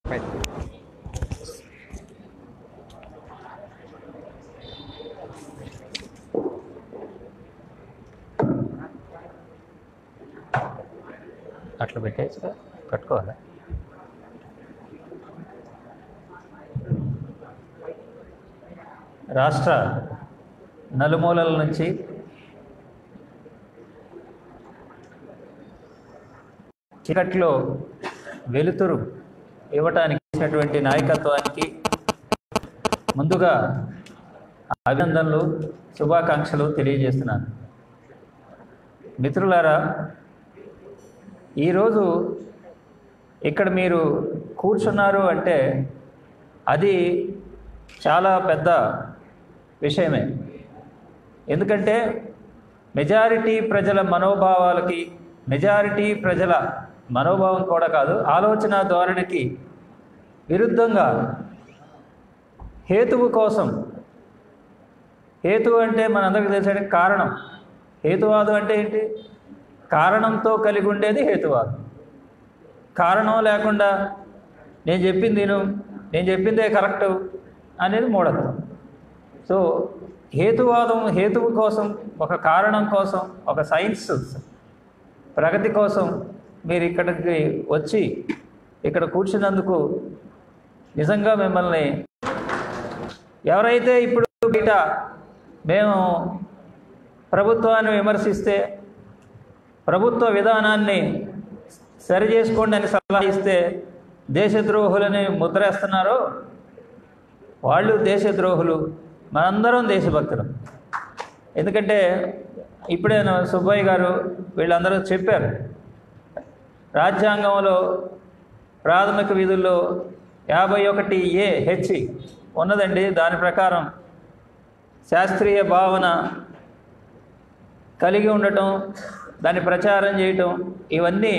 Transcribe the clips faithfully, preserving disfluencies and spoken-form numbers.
అట్లా పెట్టేసి కట్టుకోవాలా? రాష్ట్ర నలుమూలల నుంచి చీకట్లో వెలుతురు ఇవ్వటానికి ఇచ్చినటువంటి నాయకత్వానికి ముందుగా అభినందనలు, శుభాకాంక్షలు తెలియజేస్తున్నాను. మిత్రులారా, ఈరోజు ఇక్కడ మీరు కూర్చున్నారు అంటే అది చాలా పెద్ద విషయమే. ఎందుకంటే మెజారిటీ ప్రజల మనోభావాలకి, మెజారిటీ ప్రజల మనోభావం కూడా కాదు, ఆలోచన ధోరణికి విరుద్ధంగా హేతువు కోసం, హేతువు అంటే మనందరికీ తెలిసే కారణం. హేతువాదం అంటే ఏంటి? కారణంతో కలిగి ఉండేది హేతువాదం. కారణం లేకుండా నేను చెప్పింది నేను నేను చెప్పిందే కరెక్టు అనేది మూఢత్వం. సో హేతువాదం, హేతువు కోసం, ఒక కారణం కోసం, ఒక సైన్స్ ప్రగతి కోసం మీరు ఇక్కడికి వచ్చి ఇక్కడ కూర్చున్నందుకు నిజంగా మిమ్మల్ని, ఎవరైతే ఇప్పుడు బయట మేము ప్రభుత్వాన్ని విమర్శిస్తే, ప్రభుత్వ విధానాన్ని సరిచేసుకోండి అని సలహా ఇస్తే దేశద్రోహులని ముద్రేస్తున్నారో వాళ్ళు దేశద్రోహులు, మనందరం దేశభక్తులు. ఎందుకంటే ఇప్పుడే సుబ్బయ్య గారు వీళ్ళందరూ చెప్పారు, రాజ్యాంగంలో ప్రాథమిక విధుల్లో యాభై ఒకటి ఏ హెచ్ ఉన్నదండి. దాని ప్రకారం శాస్త్రీయ భావన కలిగి ఉండటం, దాన్ని ప్రచారం చేయటం, ఇవన్నీ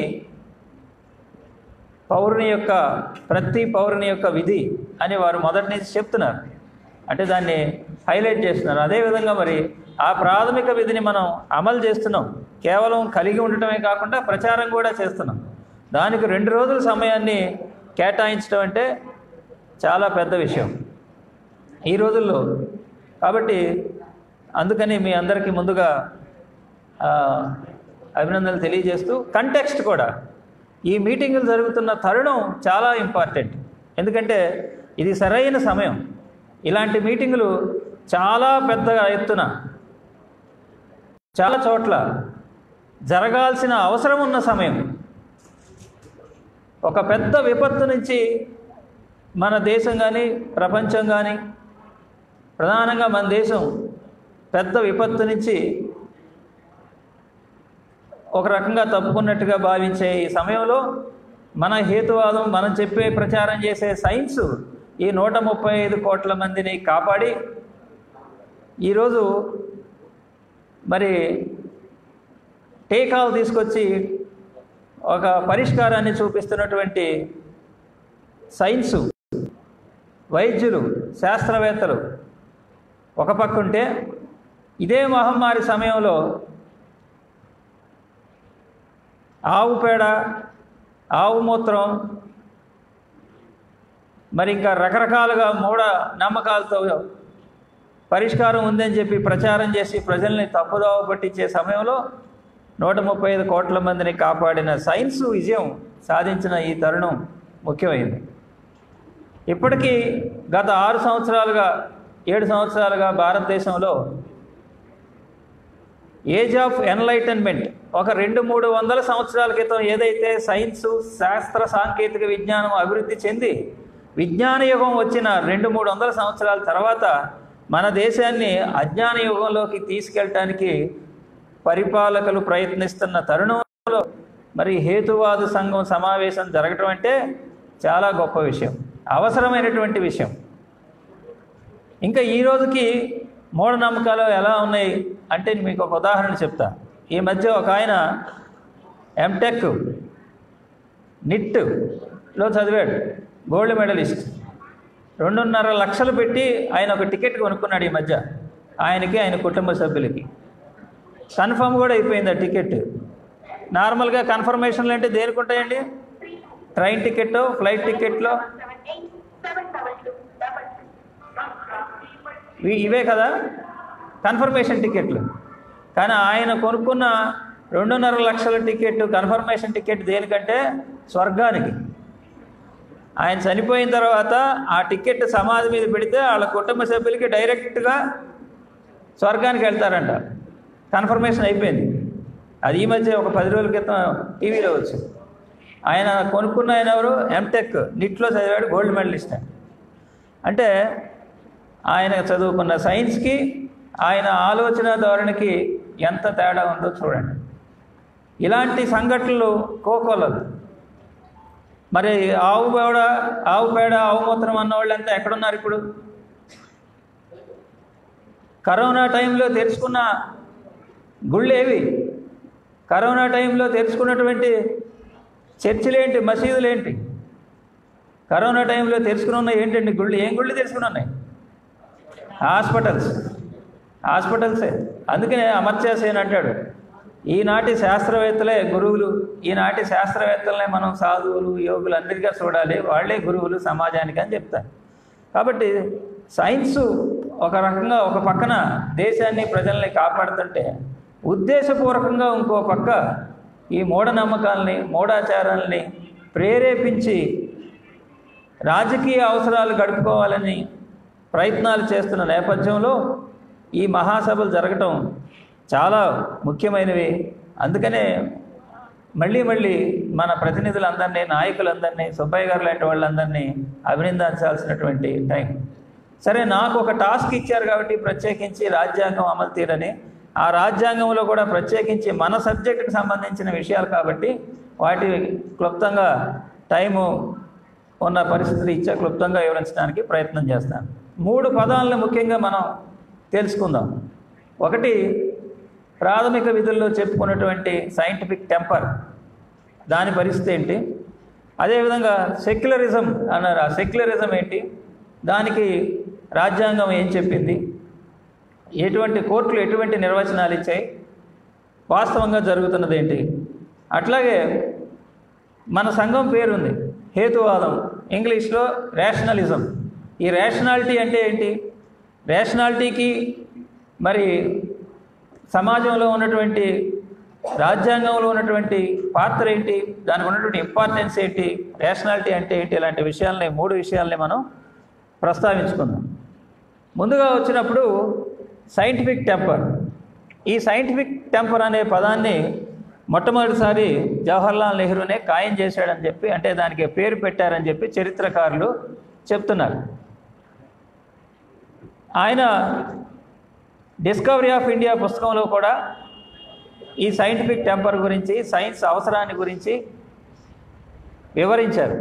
పౌరుని యొక్క, ప్రతి పౌరుని యొక్క విధి అని వారు మొదటి నుంచి చెప్తున్నారు. అంటే దాన్ని హైలైట్ చేస్తున్నారు. అదేవిధంగా మరి ఆ ప్రాథమిక విధిని మనం అమలు చేస్తున్నాం. కేవలం కలిగి ఉండటమే కాకుండా ప్రచారం కూడా చేస్తున్నాం. దానికి రెండు రోజుల సమయాన్ని కేటాయించడం అంటే చాలా పెద్ద విషయం ఈ రోజుల్లో. కాబట్టి అందుకని మీ అందరికీ ముందుగా అభినందనలు తెలియజేస్తూ, కంటెక్స్ట్ కూడా, ఈ మీటింగులు జరుగుతున్న తరుణం చాలా ఇంపార్టెంట్. ఎందుకంటే ఇది సరైన సమయం. ఇలాంటి మీటింగులు చాలా పెద్ద ఎత్తున చాలా చోట్ల జరగాల్సిన అవసరం ఉన్న సమయం. ఒక పెద్ద విపత్తు నుంచి మన దేశం కానీ ప్రపంచం కానీ, ప్రధానంగా మన దేశం పెద్ద విపత్తు నుంచి ఒక రకంగా తప్పుకున్నట్టుగా భావించే ఈ సమయంలో మన హేతువాదం, మనం చెప్పే ప్రచారం చేసే సైన్సు ఈ నూట ముప్పై ఐదు కోట్ల మందిని కాపాడి ఈరోజు మరి టీకాలు తీసుకొచ్చి ఒక పరిష్కారాన్ని చూపిస్తున్నటువంటి సైన్సు, వైద్యులు, శాస్త్రవేత్తలు ఒక పక్క ఉంటే, ఇదే మహమ్మారి సమయంలో ఆవు పేడ, ఆవు మూత్రం, మరి ఇంకా రకరకాలుగా మూఢ నమ్మకాలతో పరిష్కారం ఉందని చెప్పి ప్రచారం చేసి ప్రజల్ని తప్పుదోవ పట్టించే సమయంలో నూట ముప్పై ఐదు కోట్ల మందిని కాపాడిన సైన్స్ విజయం సాధించిన ఈ తరుణం ముఖ్యమైనది. ఇప్పటికీ గత ఆరు సంవత్సరాలుగా ఏడు సంవత్సరాలుగా భారతదేశంలో ఏజ్ ఆఫ్ ఎన్లైటన్మెంట్, ఒక రెండు మూడు వందల సంవత్సరాల క్రితం ఏదైతే సైన్సు, శాస్త్ర సాంకేతిక విజ్ఞానం అభివృద్ధి చెంది విజ్ఞాన యుగం వచ్చిన రెండు మూడు వందల సంవత్సరాల తర్వాత మన దేశాన్ని అజ్ఞాన యుగంలోకి తీసుకెళ్ళటానికి పరిపాలకులు ప్రయత్నిస్తున్న తరుణంలో మరి హేతువాద సంఘం సమావేశం జరగటం అంటే చాలా గొప్ప విషయం, అవసరమైనటువంటి విషయం. ఇంకా ఈ రోజుకి మూఢనమ్మకాలు ఎలా ఉన్నాయి అంటే మీకు ఒక ఉదాహరణ చెప్తా. ఈ మధ్య ఒక ఆయన ఎంటెక్ నిట్లో చదివాడు, గోల్డ్ మెడలిస్ట్. రెండున్నర లక్షలు పెట్టి ఆయన ఒక టికెట్ కొనుక్కున్నాడు ఈ మధ్య, ఆయనకి ఆయన కుటుంబ సభ్యులకి. కన్ఫర్మ్ కూడా అయిపోయింది ఆ టికెట్. నార్మల్గా కన్ఫర్మేషన్లు అంటే దేనికి ఉంటాయండి? ట్రైన్ టికెట్, ఫ్లైట్ టికెట్లో ఇవే కదా కన్ఫర్మేషన్ టికెట్లు. కానీ ఆయన కొనుక్కున్న రెండున్నర లక్షల టికెట్, కన్ఫర్మేషన్ టికెట్ దేనికంటే స్వర్గానికి. ఆయన చనిపోయిన తర్వాత ఆ టికెట్ సమాధి మీద పెడితే వాళ్ళ కుటుంబ సభ్యులకి డైరెక్ట్గా స్వర్గానికి వెళ్తారంట. కన్ఫర్మేషన్ అయిపోయింది. అది ఈ మధ్య ఒక పది రోజుల క్రితం టీవీలో వచ్చింది. ఆయన కొనుక్కున్న ఆయన ఎవరు, ఎంటెక్ నిట్లో చదివాడు, గోల్డ్ మెడలిస్ట్. అంటే ఆయన చదువుకున్న సైన్స్కి ఆయన ఆలోచన ధోరణికి ఎంత తేడా ఉందో చూడండి. ఇలాంటి సంఘటనలు కోకొల్లదు. మరి ఆవు పేడ ఆవు పేడ ఆవు మూత్రం అన్నవాళ్ళు అంతా ఎక్కడున్నారు ఇప్పుడు? కరోనా టైంలో తెరుచుకున్న గుళ్ళు ఏవి? కరోనా టైంలో తెరుచుకున్నటువంటి చర్చిలేంటి, మసీదులేంటి? కరోనా టైంలో తెరుచుకుని ఉన్నాయి ఏంటండి గుళ్ళు? ఏం గుళ్ళు తెరుచుకుని ఉన్నాయి? హాస్పిటల్స్ హాస్పిటల్సే. అందుకనే అమర్త్య సేన్ అంటాడు, ఈనాటి శాస్త్రవేత్తలే గురువులు, ఈనాటి శాస్త్రవేత్తలనే మనం సాధువులు, యోగులు అందరిగా చూడాలి, వాళ్ళే గురువులు సమాజానికి అని చెప్తారు. కాబట్టి సైన్సు ఒక రకంగా ఒక పక్కన దేశాన్ని ప్రజల్ని కాపాడుతుంటే, ఉద్దేశపూర్వకంగా ఇంకో పక్క ఈ మూఢనమ్మకాలని, మూఢాచారాలని ప్రేరేపించి రాజకీయ అవసరాలు గడుపుకోవాలని ప్రయత్నాలు చేస్తున్న నేపథ్యంలో ఈ మహాసభలు జరగటం చాలా ముఖ్యమైనవి. అందుకనే మళ్ళీ మళ్ళీ మన ప్రతినిధులందరినీ, నాయకులందరినీ, సుబ్బయ్య గారు లాంటి వాళ్ళందరినీ అభినందించాల్సినటువంటి టైం. సరే, నాకు ఒక టాస్క్ ఇచ్చారు కాబట్టి ప్రత్యేకించి రాజ్యాంగం అమలు తీరని, ఆ రాజ్యాంగంలో కూడా ప్రత్యేకించి మన సబ్జెక్టుకి సంబంధించిన విషయాలు కాబట్టి వాటి క్లుప్తంగా టైము ఉన్న పరిస్థితులు ఇచ్చే క్లుప్తంగా వివరించడానికి ప్రయత్నం చేస్తాను. మూడు పదాలను ముఖ్యంగా మనం తెలుసుకుందాం. ఒకటి, ప్రాథమిక విధుల్లో చెప్పుకున్నటువంటి సైంటిఫిక్ టెంపర్, దాని పరిస్థితి ఏంటి? అదేవిధంగా సెక్యులరిజం అన్నారు, ఆ సెక్యులరిజం ఏంటి, దానికి రాజ్యాంగం ఏం చెప్పింది, ఎటువంటి కోర్టులు ఎటువంటి నిర్వచనాలు ఇచ్చాయి, వాస్తవంగా జరుగుతున్నది ఏంటి. అట్లాగే మన సంఘం పేరుంది హేతువాదం, ఇంగ్లీష్లో రేషనలిజం. ఈ రేషనాలిటీ అంటే ఏంటి, రేషనాలిటీకి మరి సమాజంలో ఉన్నటువంటి, రాజ్యాంగంలో ఉన్నటువంటి పాత్ర ఏంటి, దానికి ఉన్నటువంటి ఇంపార్టెన్స్ ఏంటి, రేషనాలిటీ అంటే ఏంటి, ఇలాంటి విషయాలని, మూడు విషయాల్ని మనం ప్రస్తావించుకుందాం. ముందుగా వచ్చినప్పుడు సైంటిఫిక్ టెంపర్. ఈ సైంటిఫిక్ టెంపర్ అనే పదాన్ని మొట్టమొదటిసారి జవహర్లాల్ నెహ్రూనే ఖాయం చేశాడని చెప్పి, అంటే దానికి పేరు పెట్టారని చెప్పి చరిత్రకారులు చెప్తున్నారు. ఆయన డిస్కవరీ ఆఫ్ ఇండియా పుస్తకంలో కూడా ఈ సైంటిఫిక్ టెంపర్ గురించి, సైన్స్ అవసరాన్ని గురించి వివరించారు.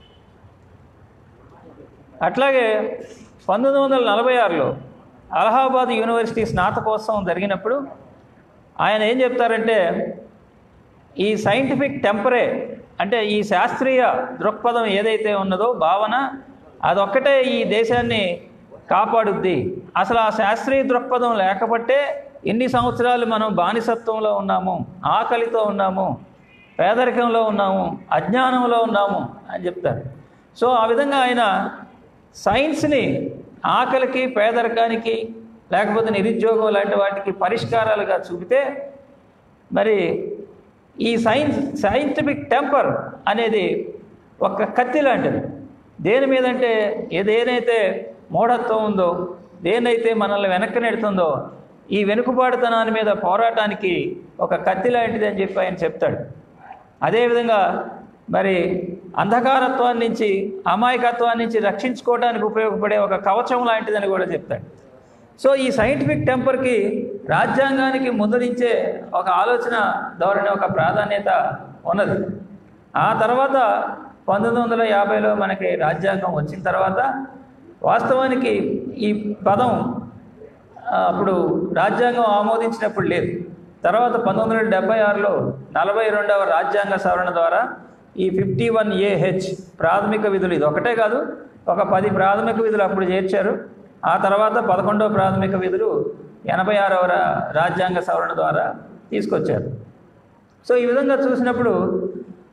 అట్లాగే పంతొమ్మిది వందల నలభై ఆరులో అలహాబాద్ యూనివర్సిటీ స్నాతకోత్సవం జరిగినప్పుడు ఆయన ఏం చెప్తారంటే, ఈ సైంటిఫిక్ టెంపరే అంటే ఈ శాస్త్రీయ దృక్పథం ఏదైతే ఉన్నదో, భావన, అదొక్కటే ఈ దేశాన్ని కాపాడుద్ది. అసలు ఆ శాస్త్రీయ దృక్పథం లేకపోతే ఇన్ని సంవత్సరాలు మనం బానిసత్వంలో ఉన్నాము, ఆకలితో ఉన్నాము, పేదరికంలో ఉన్నాము, అజ్ఞానంలో ఉన్నాము అని చెప్తారు. సో ఆ విధంగా ఆయన సైన్స్ని ఆకలికి, పేదరికానికి, లేకపోతే నిరుద్యోగం లాంటి వాటికి పరిష్కారాలుగా చూపితే, మరి ఈ సైన్స్ సైంటిఫిక్ టెంపర్ అనేది ఒక కత్తి లాంటిది. దేని మీదంటే ఏదేనైతే మూఢత్వం ఉందో, దేనైతే మనల్ని వెనక్కి నెడుతుందో, ఈ వెనుకబాటుతనాన్ని మీద పోరాటానికి ఒక కత్తి లాంటిది అని చెప్పి ఆయన చెప్తాడు. అదేవిధంగా మరి అంధకారత్వాన్ని నుంచి, అమాయకత్వాన్ని నుంచి రక్షించుకోవడానికి ఉపయోగపడే ఒక కవచం లాంటిదని కూడా చెప్తాడు. సో ఈ సైంటిఫిక్ టెంపర్కి రాజ్యాంగానికి ముందు నుంచే ఒక ఆలోచన ధోరణి, ఒక ప్రాధాన్యత ఉన్నది. ఆ తర్వాత పంతొమ్మిది వందల యాభైలో మనకి రాజ్యాంగం వచ్చిన తర్వాత వాస్తవానికి ఈ పదం అప్పుడు రాజ్యాంగం ఆమోదించినప్పుడు లేదు. తర్వాత పంతొమ్మిది వందల డెబ్బై ఆరులో నలభై రెండవ రాజ్యాంగ సవరణ ద్వారా ఈ ఫిఫ్టీ వన్ ఏహెచ్ ప్రాథమిక విధులు, ఇది ఒకటే కాదు, ఒక పది ప్రాథమిక విధులు అప్పుడు చేర్చారు. ఆ తర్వాత పదకొండవ ప్రాథమిక విధులు ఎనభై ఆరవ రాజ్యాంగ సవరణ ద్వారా తీసుకొచ్చారు. సో ఈ విధంగా చూసినప్పుడు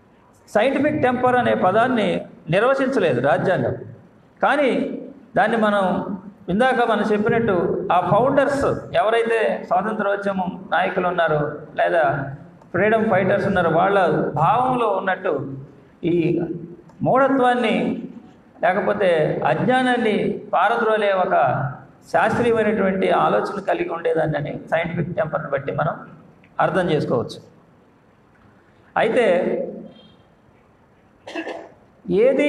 సైంటిఫిక్ టెంపర్ అనే పదాన్ని నిర్వచించలేదు రాజ్యాంగం. కానీ దాన్ని మనం ఇందాక మనం చెప్పినట్టు ఆ ఫౌండర్స్ ఎవరైతే స్వాతంత్రోద్యమం నాయకులు ఉన్నారో లేదా ఫ్రీడమ్ ఫైటర్స్ ఉన్నారో వాళ్ళ భావంలో ఉన్నట్టు ఈ మూఢత్వాన్ని లేకపోతే అజ్ఞానాన్ని పారద్రోలే ఒక శాస్త్రీయమైనటువంటి ఆలోచన కలిగి ఉండేదాన్ని సైంటిఫిక్ టెంపర్ని బట్టి మనం అర్థం చేసుకోవచ్చు. అయితే ఏది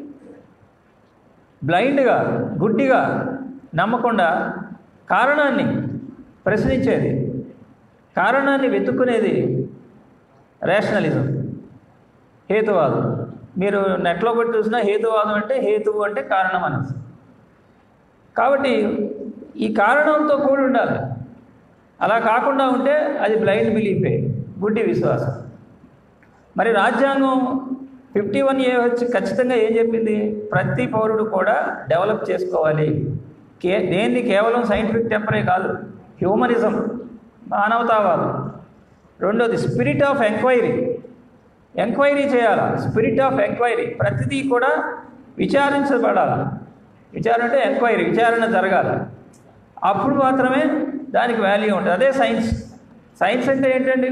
బ్లైండ్గా గుడ్డిగా నమ్మకుండా కారణాన్ని ప్రశ్నించేది, కారణాన్ని వెతుక్కునేది రేషనలిజం, హేతువాదం. మీరు నెట్లో పెట్టి చూసినా హేతువాదం అంటే హేతువు అంటే కారణం అనేది. కాబట్టి ఈ కారణంతో కూడి ఉండాలి. అలా కాకుండా ఉంటే అది బ్లైండ్ బిలీఫే, గుడ్డి విశ్వాసం. మరి రాజ్యాంగం ఫిఫ్టీ వన్ ఏ వచ్చి ఖచ్చితంగా ఏం చెప్పింది? ప్రతి పౌరుడు కూడా డెవలప్ చేసుకోవాలి. కే దేన్ని కేవలం సైంటిఫిక్ టెంపరే కాదు, హ్యూమనిజం, మానవతావాదం. రెండోది స్పిరిట్ ఆఫ్ ఎంక్వైరీ, ఎంక్వైరీ చేయాలి. స్పిరిట్ ఆఫ్ ఎంక్వైరీ, ప్రతిదీ కూడా విచారించబడాలి. విచారణ అంటే ఎంక్వైరీ, విచారణ జరగాలి. అప్పుడు మాత్రమే దానికి వాల్యూ ఉంటుంది. అదే సైన్స్. సైన్స్ అంటే ఏంటండి?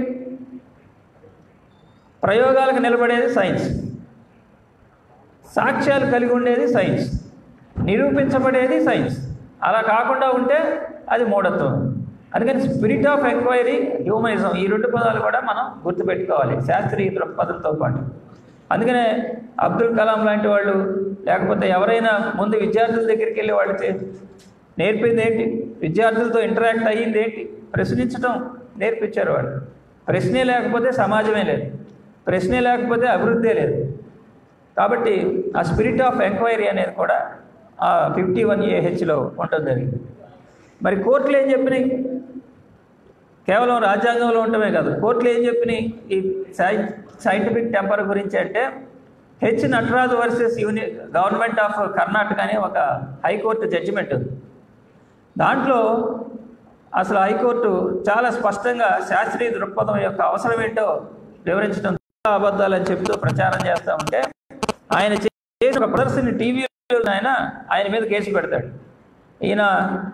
ప్రయోగాలకు నిలబడేది సైన్స్, సాక్ష్యాలు కలిగి ఉండేది సైన్స్, నిరూపించబడేది సైన్స్. అలా కాకుండా ఉంటే అది మూఢత్వం. అందుకని స్పిరిట్ ఆఫ్ ఎంక్వైరీ, హ్యూమనిజం, ఈ రెండు పదాలు కూడా మనం గుర్తుపెట్టుకోవాలి శాస్త్రీయ దృక్పథంతో పాటు. అందుకనే అబ్దుల్ కలాం లాంటి వాళ్ళు లేకపోతే ఎవరైనా ముందు విద్యార్థుల దగ్గరికి వెళ్ళి వాళ్ళకి నేర్పింది ఏంటి? విద్యార్థులతో ఇంటరాక్ట్ అయ్యింది ఏంటి? ప్రశ్నించడం నేర్పించారు వాళ్ళు. ప్రశ్నే లేకపోతే సమాజమే లేదు, ప్రశ్నే లేకపోతే అభివృద్ధే లేదు. కాబట్టి ఆ స్పిరిట్ ఆఫ్ ఎంక్వైరీ అనేది కూడా ఆ ఫిఫ్టీ వన్ ఏహెచ్లో ఉంటుంది జరిగింది. మరి కోర్టులు ఏం చెప్పినాయి? కేవలం రాజ్యాంగంలో ఉండటమే కాదు, కోర్టులు ఏం చెప్పినాయి ఈ సై సైంటిఫిక్ టెంపర్ గురించి అంటే హెచ్ నటరాజు వర్సెస్ యూని గవర్నమెంట్ ఆఫ్ కర్ణాటక అనే ఒక హైకోర్టు జడ్జిమెంట్ ఉంది. దాంట్లో అసలు హైకోర్టు చాలా స్పష్టంగా శాస్త్రీయ దృక్పథం యొక్క అవసరం ఏంటో వివరించడం, అబద్ధాలని చెప్తూ ప్రచారం చేస్తూ ఉంటే ఆయన చేసిన ఒక ప్రదర్శన టీవీలో ఆయన ఆయన మీద కేసు పెడతాడు. ఈయన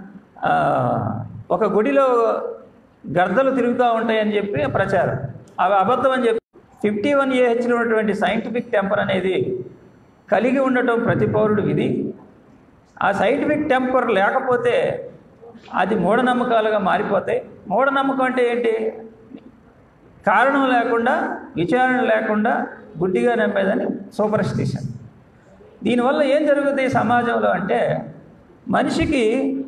ఒక గుడిలో గర్దలు తిరుగుతూ ఉంటాయని చెప్పి ప్రచారం, అవి అబద్ధం అని చెప్పి ఫిఫ్టీ వన్ ఏహెచ్లో ఉన్నటువంటి సైంటిఫిక్ టెంపర్ అనేది కలిగి ఉండటం ప్రతి పౌరుడు విధి. ఆ సైంటిఫిక్ టెంపర్ లేకపోతే అది మూఢనమ్మకాలుగా మారిపోతాయి. మూఢనమ్మకం అంటే ఏంటి? కారణం లేకుండా, విచారణ లేకుండా గుడ్డిగా నమ్మేదని సూపర్స్టిషన్. దీనివల్ల ఏం జరుగుతుంది సమాజంలో అంటే మనిషికి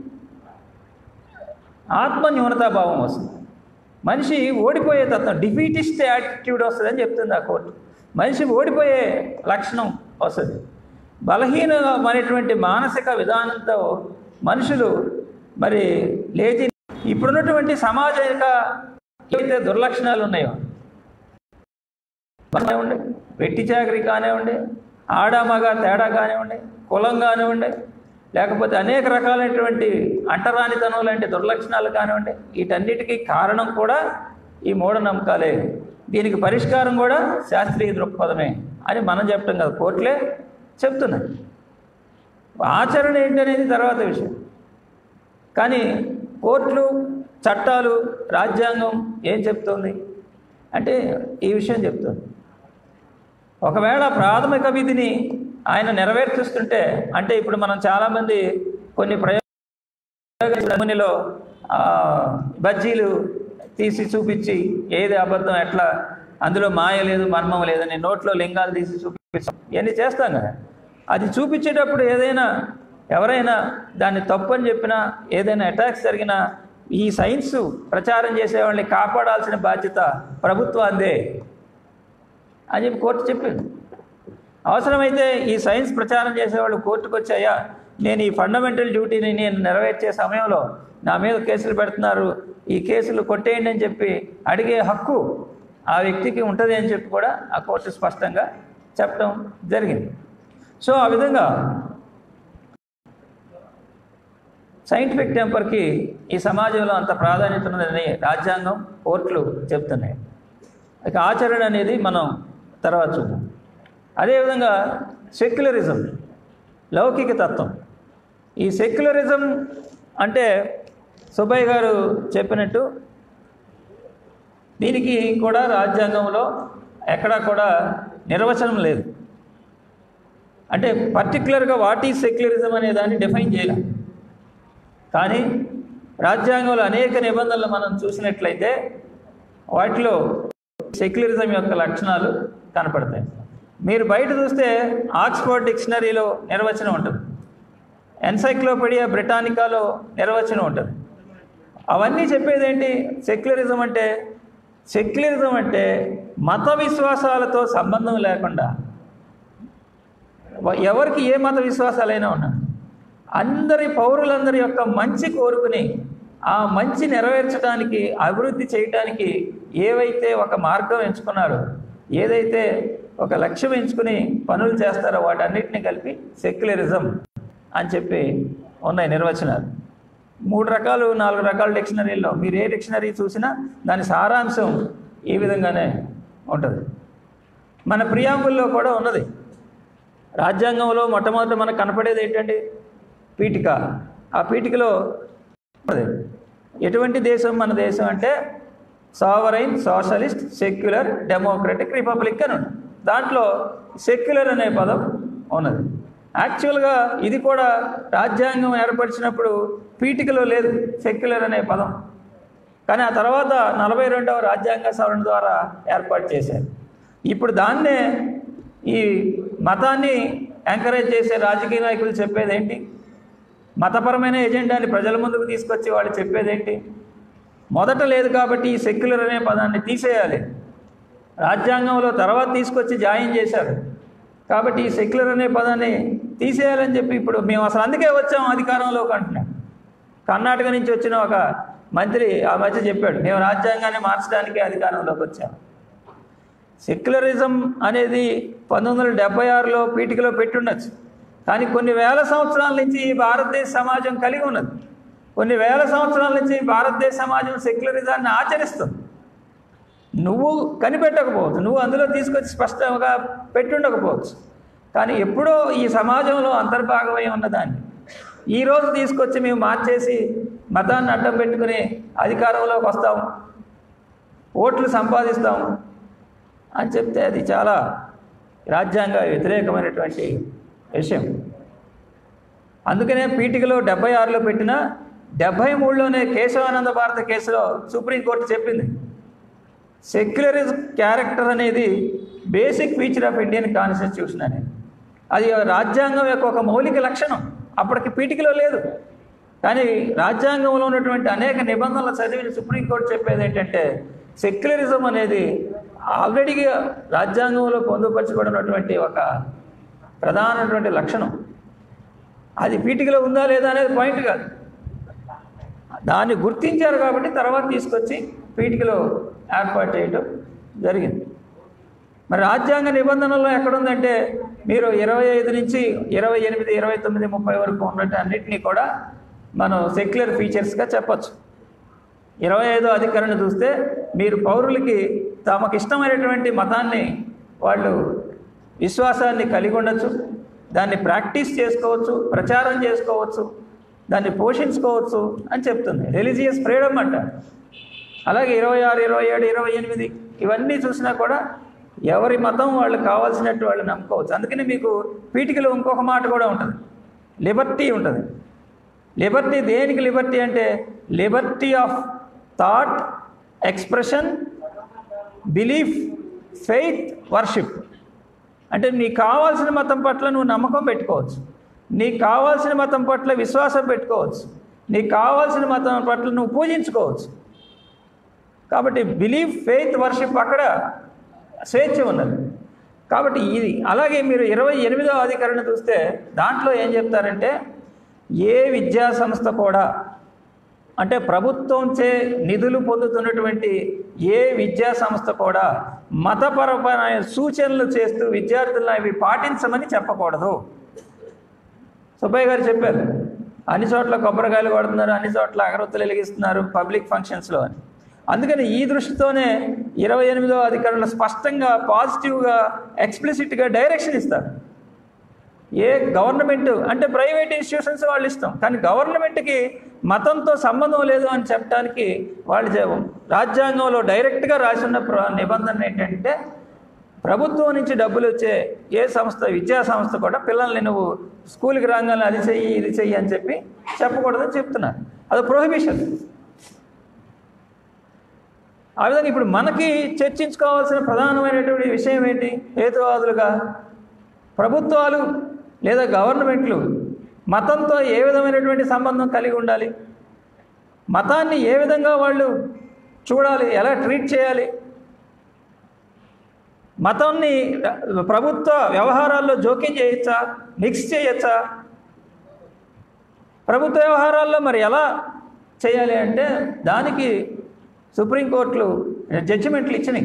ఆత్మ న్యూనతాభావం వస్తుంది. మనిషి ఓడిపోయే తత్వం, డిఫీటిస్ట్ యాటిట్యూడ్ వస్తుందని చెప్తుంది ఆ కోర్టు. మనిషి ఓడిపోయే లక్షణం వస్తుంది. బలహీనమైనటువంటి మానసిక విధానంతో మనుషులు మరి లేచి ఇప్పుడున్నటువంటి సమాజిక ఏవైతే దుర్లక్షణాలు ఉన్నాయో కానివ్వండి, వెట్టి చాకరీ కానివ్వండి, ఆడ మగ తేడా కానివ్వండి, కులం కానివ్వండి, లేకపోతే అనేక రకాలైనటువంటి అంటరానితనం లాంటి దుర్లక్షణాలు కానివ్వండి, వీటన్నిటికీ కారణం కూడా ఈ మూఢనమ్మకాలే. దీనికి పరిష్కారం కూడా శాస్త్రీయ దృక్పథమే అని మనం చెప్పడం కదా, కోర్టులే చెప్తున్నాయి. ఆచరణ ఏంటనేది తర్వాత విషయం. కానీ కోర్టులు, చట్టాలు, రాజ్యాంగం ఏం చెప్తుంది అంటే ఈ విషయం చెప్తుంది. ఒకవేళ ప్రాథమిక విధిని ఆయన నెరవేర్చుస్తుంటే, అంటే ఇప్పుడు మనం చాలామంది కొన్ని ప్రయోగాలలో బజ్జీలు తీసి చూపించి ఏది అబద్ధం ఎట్లా, అందులో మాయ లేదు మర్మం లేదని నోట్లో లింగాలు తీసి చూపించాం, ఇవన్నీ చేస్తాం కదా. అది చూపించేటప్పుడు ఏదైనా ఎవరైనా దాన్ని తప్పు అని చెప్పినా, ఏదైనా అటాక్స్ జరిగినా ఈ సైన్స్ ప్రచారం చేసేవాళ్ళని కాపాడాల్సిన బాధ్యత ప్రభుత్వాందే అని చెప్పి కోర్టు చెప్పింది. అవసరమైతే ఈ సైన్స్ ప్రచారం చేసేవాళ్ళు కోర్టుకు వచ్చాయా, నేను ఈ ఫండమెంటల్ డ్యూటీని నేను నెరవేర్చే సమయంలో నా మీద కేసులు పెడుతున్నారు, ఈ కేసులు కొట్టేయండి అని చెప్పి అడిగే హక్కు ఆ వ్యక్తికి ఉంటుంది అని చెప్పి కూడా ఆ కోర్టు స్పష్టంగా చెప్పడం జరిగింది. సో ఆ విధంగా సైంటిఫిక్ టెంపర్కి ఈ సమాజంలో అంత ప్రాధాన్యత ఉన్నదని రాజ్యాంగం, కోర్టులు చెప్తున్నాయి. ఇక ఆచరణ అనేది మనం తర్వాత చూద్దాం. అదేవిధంగా సెక్యులరిజం, లౌకిక తత్వం. ఈ సెక్యులరిజం అంటే సుబ్బయ్య గారు చెప్పినట్టు దీనికి కూడా రాజ్యాంగంలో ఎక్కడా కూడా నిర్వచనం లేదు. అంటే పర్టికులర్గా వాట్ ఈజ్ సెక్యులరిజం అనే దాన్ని డిఫైన్ చేయాలి. కానీ రాజ్యాంగంలో అనేక నిబంధనలు మనం చూసినట్లయితే వాటిలో సెక్యులరిజం యొక్క లక్షణాలు కనపడతాయి. మీరు బయట చూస్తే ఆక్స్ఫర్డ్ డిక్షనరీలో నిర్వచనం ఉంటుంది, ఎన్సైక్లోపీడియా బ్రిటానికాలో నిర్వచనం ఉంటుంది. అవన్నీ చెప్పేది ఏంటి? సెక్యులరిజం అంటే సెక్యులరిజం అంటే మత విశ్వాసాలతో సంబంధం లేకుండా ఎవరికి ఏ మత విశ్వాసాలైనా ఉన్నా అందరి పౌరులందరి యొక్క మంచి కోరుకుని ఆ మంచి నెరవేర్చడానికి, అభివృద్ధి చేయడానికి ఏవైతే ఒక మార్గం ఎంచుకున్నారో, ఏదైతే ఒక లక్ష్యం ఎంచుకుని పనులు చేస్తారో వాటన్నిటిని కలిపి సెక్యులరిజం అని చెప్పి ఉన్నాయి నిర్వచనాలు. మూడు రకాలు నాలుగు రకాల డిక్షనరీల్లో మీరు ఏ డిక్షనరీ చూసినా దాని సారాంశం ఈ విధంగానే ఉంటుంది. మన ప్రియాంబుల్లో కూడా ఉన్నది. రాజ్యాంగంలో మొట్టమొదటి మనకు కనపడేది ఏంటండి? పీఠిక. ఆ పీఠికలో ఎటువంటి దేశం మన దేశం అంటే sovereign, socialist, secular, democratic, republic అని ఉంది. దాంట్లో సెక్యులర్ అనే పదం ఉన్నది. యాక్చువల్గా ఇది కూడా రాజ్యాంగం ఏర్పరిచినప్పుడు పీఠికలో లేదు సెక్యులర్ అనే పదం. కానీ ఆ తర్వాత నలభై రెండవ రాజ్యాంగ సవరణ ద్వారా ఏర్పాటు చేశారు. ఇప్పుడు దాన్నే ఈ మతాన్ని ఎంకరేజ్ చేసే రాజకీయ నాయకులు చెప్పేది ఏంటి? మతపరమైన ఎజెండాని ప్రజల ముందుకు తీసుకొచ్చి వాళ్ళు చెప్పేది ఏంటి? మొదట లేదు కాబట్టి ఈ సెక్యులర్ అనే పదాన్ని తీసేయాలి, రాజ్యాంగంలో తర్వాత తీసుకొచ్చి జాయిన్ చేశారు కాబట్టి ఈ సెక్యులర్ అనే పదాన్ని తీసేయాలని చెప్పి ఇప్పుడు మేము అసలు అందుకే వచ్చాము అధికారంలోకి అంటున్నాం. కర్ణాటక నుంచి వచ్చిన ఒక మంత్రి ఆ మధ్య చెప్పాడు, మేము రాజ్యాంగాన్ని మార్చడానికి అధికారంలోకి వచ్చాము. సెక్యులరిజం అనేది పంతొమ్మిది వందల డెబ్బై ఆరులో పీఠికలో పెట్టుండొచ్చు, కానీ కొన్ని వేల సంవత్సరాల నుంచి ఈ భారతదేశ సమాజం కలిగి ఉన్నది. కొన్ని వేల సంవత్సరాల నుంచి భారతదేశ సమాజం సెక్యులరిజాన్ని ఆచరిస్తుంది. నువ్వు కనిపెట్టకపోవచ్చు, నువ్వు అందులో తీసుకొచ్చి స్పష్టంగా పెట్టుండకపోవచ్చు, కానీ ఎప్పుడో ఈ సమాజంలో అంతర్భాగమై ఉన్నదాన్ని ఈరోజు తీసుకొచ్చి మేము మార్చేసి మతాన్ని అడ్డం పెట్టుకుని అధికారంలోకి వస్తాము, ఓట్లు సంపాదిస్తాము అని చెప్తే అది చాలా రాజ్యాంగ వ్యతిరేకమైనటువంటి విషయం. అందుకనే పీఠికలో డెబ్బై ఆరులో పెట్టిన డెబ్బై మూడులోనే కేశవానంద భారత కేసులో సుప్రీంకోర్టు చెప్పింది, సెక్యులరిజం క్యారెక్టర్ అనేది basic feature of Indian constitution అనేది. అది రాజ్యాంగం యొక్క ఒక మౌలిక లక్షణం. అప్పటికి పీఠికలో లేదు, కానీ రాజ్యాంగంలో ఉన్నటువంటి అనేక నిబంధనలు చదివిన సుప్రీంకోర్టు చెప్పేది ఏంటంటే సెక్యులరిజం అనేది ఆల్రెడీగా రాజ్యాంగంలో పొందుపరచబడినటువంటి ఒక ప్రధానమైనటువంటి లక్షణం. అది పీఠికలో ఉందా లేదా అనేది పాయింట్ కాదు, దాన్ని గుర్తించారు కాబట్టి తర్వాత తీసుకొచ్చి పీఠికలో ఏర్పాటు చేయటం జరిగింది. మరి రాజ్యాంగ నిబంధనల్లో ఎక్కడుందంటే మీరు ఇరవై ఐదు నుంచి ఇరవై ఎనిమిది ఇరవై తొమ్మిది ముప్పై వరకు ఉన్నట్టు అన్నింటినీ కూడా మనం సెక్యులర్ ఫీచర్స్గా చెప్పచ్చు. ఇరవై ఐదో అధికరణ చూస్తే మీరు పౌరులకి తమకు ఇష్టమైనటువంటి మతాన్ని వాళ్ళు విశ్వాసాన్ని కలిగి ఉండొచ్చు, దాన్ని ప్రాక్టీస్ చేసుకోవచ్చు, ప్రచారం చేసుకోవచ్చు, దాన్ని పోషించుకోవచ్చు అని చెప్తుంది. రిలీజియస్ ఫ్రీడమ్ అంట. అలాగే ఇరవై ఆరు ఇరవై ఏడు ఇరవై ఎనిమిది ఇవన్నీ చూసినా కూడా ఎవరి మతం వాళ్ళు కావాల్సినట్టు వాళ్ళు నమ్ముకోవచ్చు. అందుకని మీకు పీఠికలో ఇంకొక మాట కూడా ఉంటుంది, లిబర్టీ ఉంటుంది. లిబర్టీ దేనికి లిబర్టీ అంటే liberty of thought, expression, belief, faith, worship. అంటే నీకు కావాల్సిన మతం పట్ల నువ్వు నమ్మకం పెట్టుకోవచ్చు, నీకు కావాల్సిన మతం పట్ల విశ్వాసం పెట్టుకోవచ్చు, నీకు కావాల్సిన మతం పట్ల నువ్వు పూజించుకోవచ్చు. కాబట్టి బిలీఫ్, ఫెయిత్, వర్షిప్ అక్కడ స్వేచ్ఛ ఉన్నది. కాబట్టి ఇది అలాగే మీరు ఇరవై ఎనిమిదవ అధికరణ చూస్తే దాంట్లో ఏం చెప్తారంటే ఏ విద్యా సంస్థ కూడా అంటే ప్రభుత్వంచే నిధులు పొందుతున్నటువంటి ఏ విద్యా సంస్థ కూడా మతపరమైన సూచనలు చేస్తూ విద్యార్థులను అవి పాటించమని చెప్పకూడదు. సుబ్బయ్య గారు చెప్పారు, అన్ని చోట్ల కొబ్బరికాయలు కొడుతున్నారు, అన్ని చోట్ల అగరొత్తులు వెలిగిస్తున్నారు పబ్లిక్ ఫంక్షన్స్లో అని. అందుకని ఈ దృష్టితోనే ఇరవై ఎనిమిదో అధికారంలో స్పష్టంగా పాజిటివ్గా ఎక్స్ప్లిసిట్గా డైరెక్షన్ ఇస్తారు. ఏ గవర్నమెంట్ అంటే ప్రైవేట్ ఇన్స్టిట్యూషన్స్ వాళ్ళు ఇస్తాం, కానీ గవర్నమెంట్కి మతంతో సంబంధం లేదు అని చెప్పడానికి వాళ్ళు రాజ్యాంగంలో డైరెక్ట్గా రాసిన నిబంధన ఏంటంటే ప్రభుత్వం నుంచి డబ్బులు వచ్చే ఏ సంస్థ, విద్యా సంస్థ కూడా పిల్లల్ని నువ్వు స్కూల్కి రాగానే అది చెయ్యి ఇది చెయ్యి అని చెప్పి చెప్పకూడదని చెప్తున్నారు. అది ప్రొహిబిషన్. ఆ విధంగా ఇప్పుడు మనకి చర్చించుకోవాల్సిన ప్రధానమైనటువంటి విషయం ఏంటి? హేతువాదులుగా ప్రభుత్వాలు లేదా గవర్నమెంట్లు మతంతో ఏ విధమైనటువంటి సంబంధం కలిగి ఉండాలి, మతాన్ని ఏ విధంగా వాళ్ళు చూడాలి, ఎలా ట్రీట్ చేయాలి, మతాన్ని ప్రభుత్వ వ్యవహారాల్లో జోక్యం చేయొచ్చా, మిక్స్ చేయొచ్చా, ప్రభుత్వ వ్యవహారాల్లో మరి ఎలా చేయాలి అంటే దానికి సుప్రీంకోర్టులు జడ్జిమెంట్లు ఇచ్చినాయి.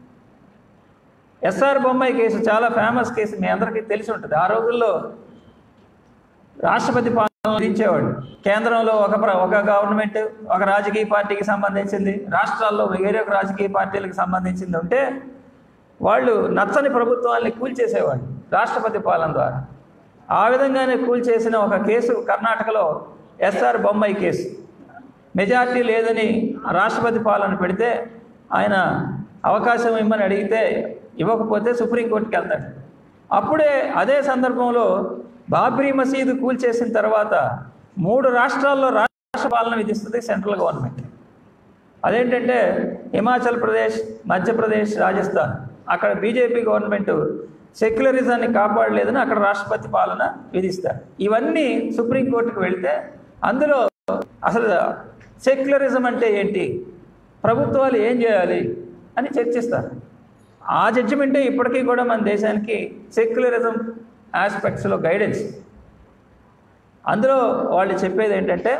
ఎస్ఆర్ బొమ్మాయి కేసు చాలా ఫేమస్ కేసు, మీ అందరికీ తెలిసి ఉంటుంది. ఆ రోజుల్లో రాష్ట్రపతి పాలన విధించేవాడు. కేంద్రంలో ఒక ఒక గవర్నమెంట్ ఒక రాజకీయ పార్టీకి సంబంధించింది, రాష్ట్రాల్లో వేరే ఒక రాజకీయ పార్టీలకు సంబంధించింది ఉంటే వాళ్ళు నచ్చని ప్రభుత్వాన్ని కూల్చేసేవాళ్ళు రాష్ట్రపతి పాలన ద్వారా. ఆ విధంగానే కూల్చేసిన ఒక కేసు కర్ణాటకలో ఎస్ఆర్ బొమ్మాయి కేసు. మెజార్టీ లేదని రాష్ట్రపతి పాలన పెడితే ఆయన అవకాశం ఇమ్మని అడిగితే ఇవ్వకపోతే సుప్రీంకోర్టుకి వెళ్తాడు. అప్పుడే అదే సందర్భంలో బాబ్రీ మసీదు కూల్చేసిన తర్వాత మూడు రాష్ట్రాల్లో రాష్ట్ర పాలన విధిస్తుంది సెంట్రల్ గవర్నమెంట్. అదేంటంటే హిమాచల్ ప్రదేశ్, మధ్యప్రదేశ్, రాజస్థాన్. అక్కడ బీజేపీ గవర్నమెంట్ సెక్యులరిజాన్ని కాపాడలేదని అక్కడ రాష్ట్రపతి పాలన విధిస్తారు. ఇవన్నీ సుప్రీంకోర్టుకు వెళితే అందులో అసలు సెక్యులరిజం అంటే ఏంటి, ప్రభుత్వాలు ఏం చేయాలి అని చర్చిస్తారు. ఆ జడ్జిమెంటే ఇప్పటికీ కూడా మన దేశానికి సెక్యులరిజం ఆస్పెక్ట్స్లో గైడెన్స్. అందులో వాళ్ళు చెప్పేది ఏంటంటే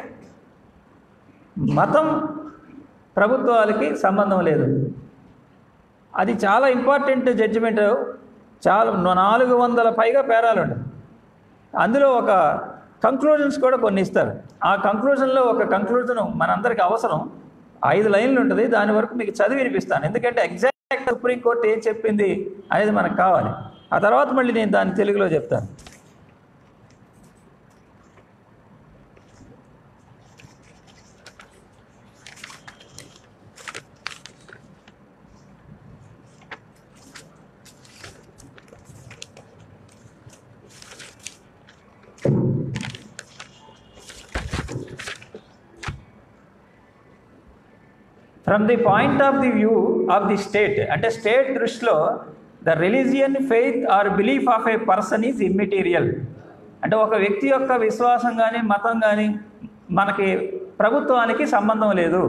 మతం ప్రభుత్వాలకి సంబంధం లేదు. అది చాలా ఇంపార్టెంట్ జడ్జిమెంట్. చాలా నాలుగు వందల పైగా పేరాలు ఉంటాయి. అందులో ఒక కంక్లూజన్స్ కూడా కొన్ని ఇస్తారు. ఆ కంక్లూజన్లో ఒక కంక్లూజన్ మనందరికీ అవసరం, ఐదు లైన్లు ఉంటుంది. దాని వరకు మీకు చదివి వినిపిస్తాను, ఎందుకంటే ఎగ్జాక్ట్ సుప్రీంకోర్టు ఏం చెప్పింది అనేది మనకు కావాలి. ఆ తర్వాత మళ్ళీ నేను దాన్ని తెలుగులో చెప్తాను. From the point of the view of the state, అంటే స్టేట్ దృష్టిలో the religion, faith or belief of a person is immaterial. అంటే ఒక వ్యక్తి యొక్క విశ్వాసం కానీ మతం కానీ మనకి ప్రభుత్వానికి సంబంధం లేదు.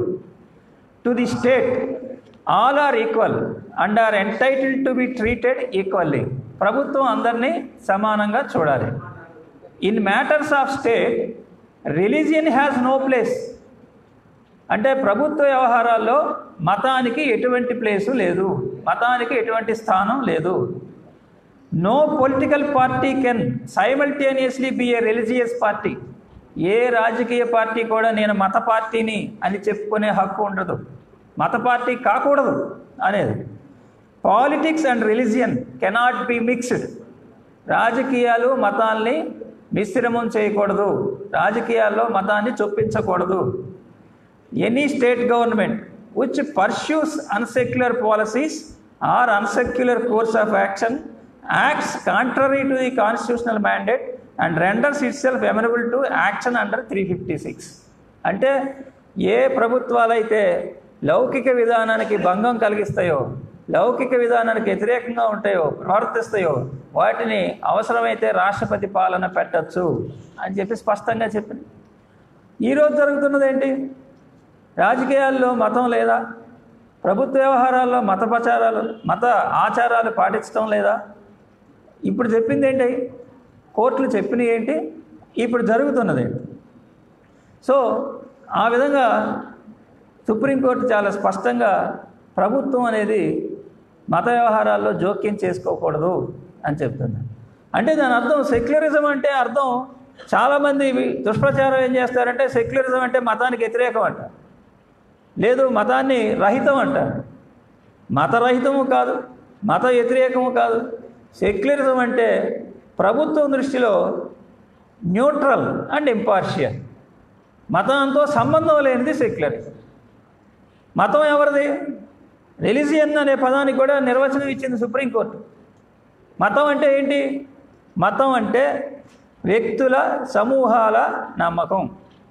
To the state all are equal and are entitled to be treated equally. ప్రభుత్వం అందరినీ సమానంగా చూడాలి. In matters of state religion has no place. అంటే ప్రభుత్వ వ్యవహారాల్లో మతానికి ఎటువంటి ప్లేసు లేదు, మతానికి ఎటువంటి స్థానం లేదు. No political party can simultaneously be a religious party. ఏ రాజకీయ పార్టీ కూడా నేను మత పార్టీని అని చెప్పుకునే హక్కు ఉండదు, మత పార్టీ కాకూడదు అనేది. Politics and religion cannot be mixed. రాజకీయాలు మతాల్ని మిశ్రమం చేయకూడదు, రాజకీయాల్లో మతాన్ని చొప్పించకూడదు. Any state government which pursues unsecular policies or unsecular course of action acts contrary to the constitutional mandate and renders itself amenable to action under three fifty six. అంటే ఏ ప్రభుత్వాలైతే లౌకిక విధానానికి భంగం కలిగిస్తాయో, లౌకిక విధానానికి వ్యతిరేకంగా ఉంటాయో, ప్రవర్తిస్తాయో వాటిని అవసరమైతే రాష్ట్రపతి పాలన పెట్టచ్చు అని చెప్పి స్పష్టంగా చెప్పింది. ఈరోజు జరుగుతున్నది ఏంటి? రాజకీయాల్లో మతం లేదా, ప్రభుత్వ వ్యవహారాల్లో మత ప్రచారాలు, మత ఆచారాలు పాటించడం లేదా? ఇప్పుడు చెప్పింది ఏంటి? కోర్టులు చెప్పినవి ఏంటి? ఇప్పుడు జరుగుతున్నది. సో ఆ విధంగా సుప్రీంకోర్టు చాలా స్పష్టంగా ప్రభుత్వం అనేది మత వ్యవహారాల్లో జోక్యం చేసుకోకూడదు అని చెప్తుంది. అంటే దాని అర్థం సెక్యులరిజం అంటే అర్థం, చాలామంది దుష్ప్రచారం ఏం చేస్తారంటే సెక్యులరిజం అంటే మతానికి వ్యతిరేకం అంట, లేదు మతాన్ని రహితం అంటారు. మతరహితము కాదు, మత వ్యతిరేకము కాదు. సెక్యులరిజం అంటే ప్రభుత్వం దృష్టిలో న్యూట్రల్ అండ్ ఇంపార్షియల్, మతంతో సంబంధం లేనిది సెక్యులరిజం. మతం ఎవరిది? రిలీజియన్ అనే పదానికి కూడా నిర్వచనం ఇచ్చింది సుప్రీంకోర్టు. మతం అంటే ఏంటి? మతం అంటే వ్యక్తుల సమూహాల నమ్మకం.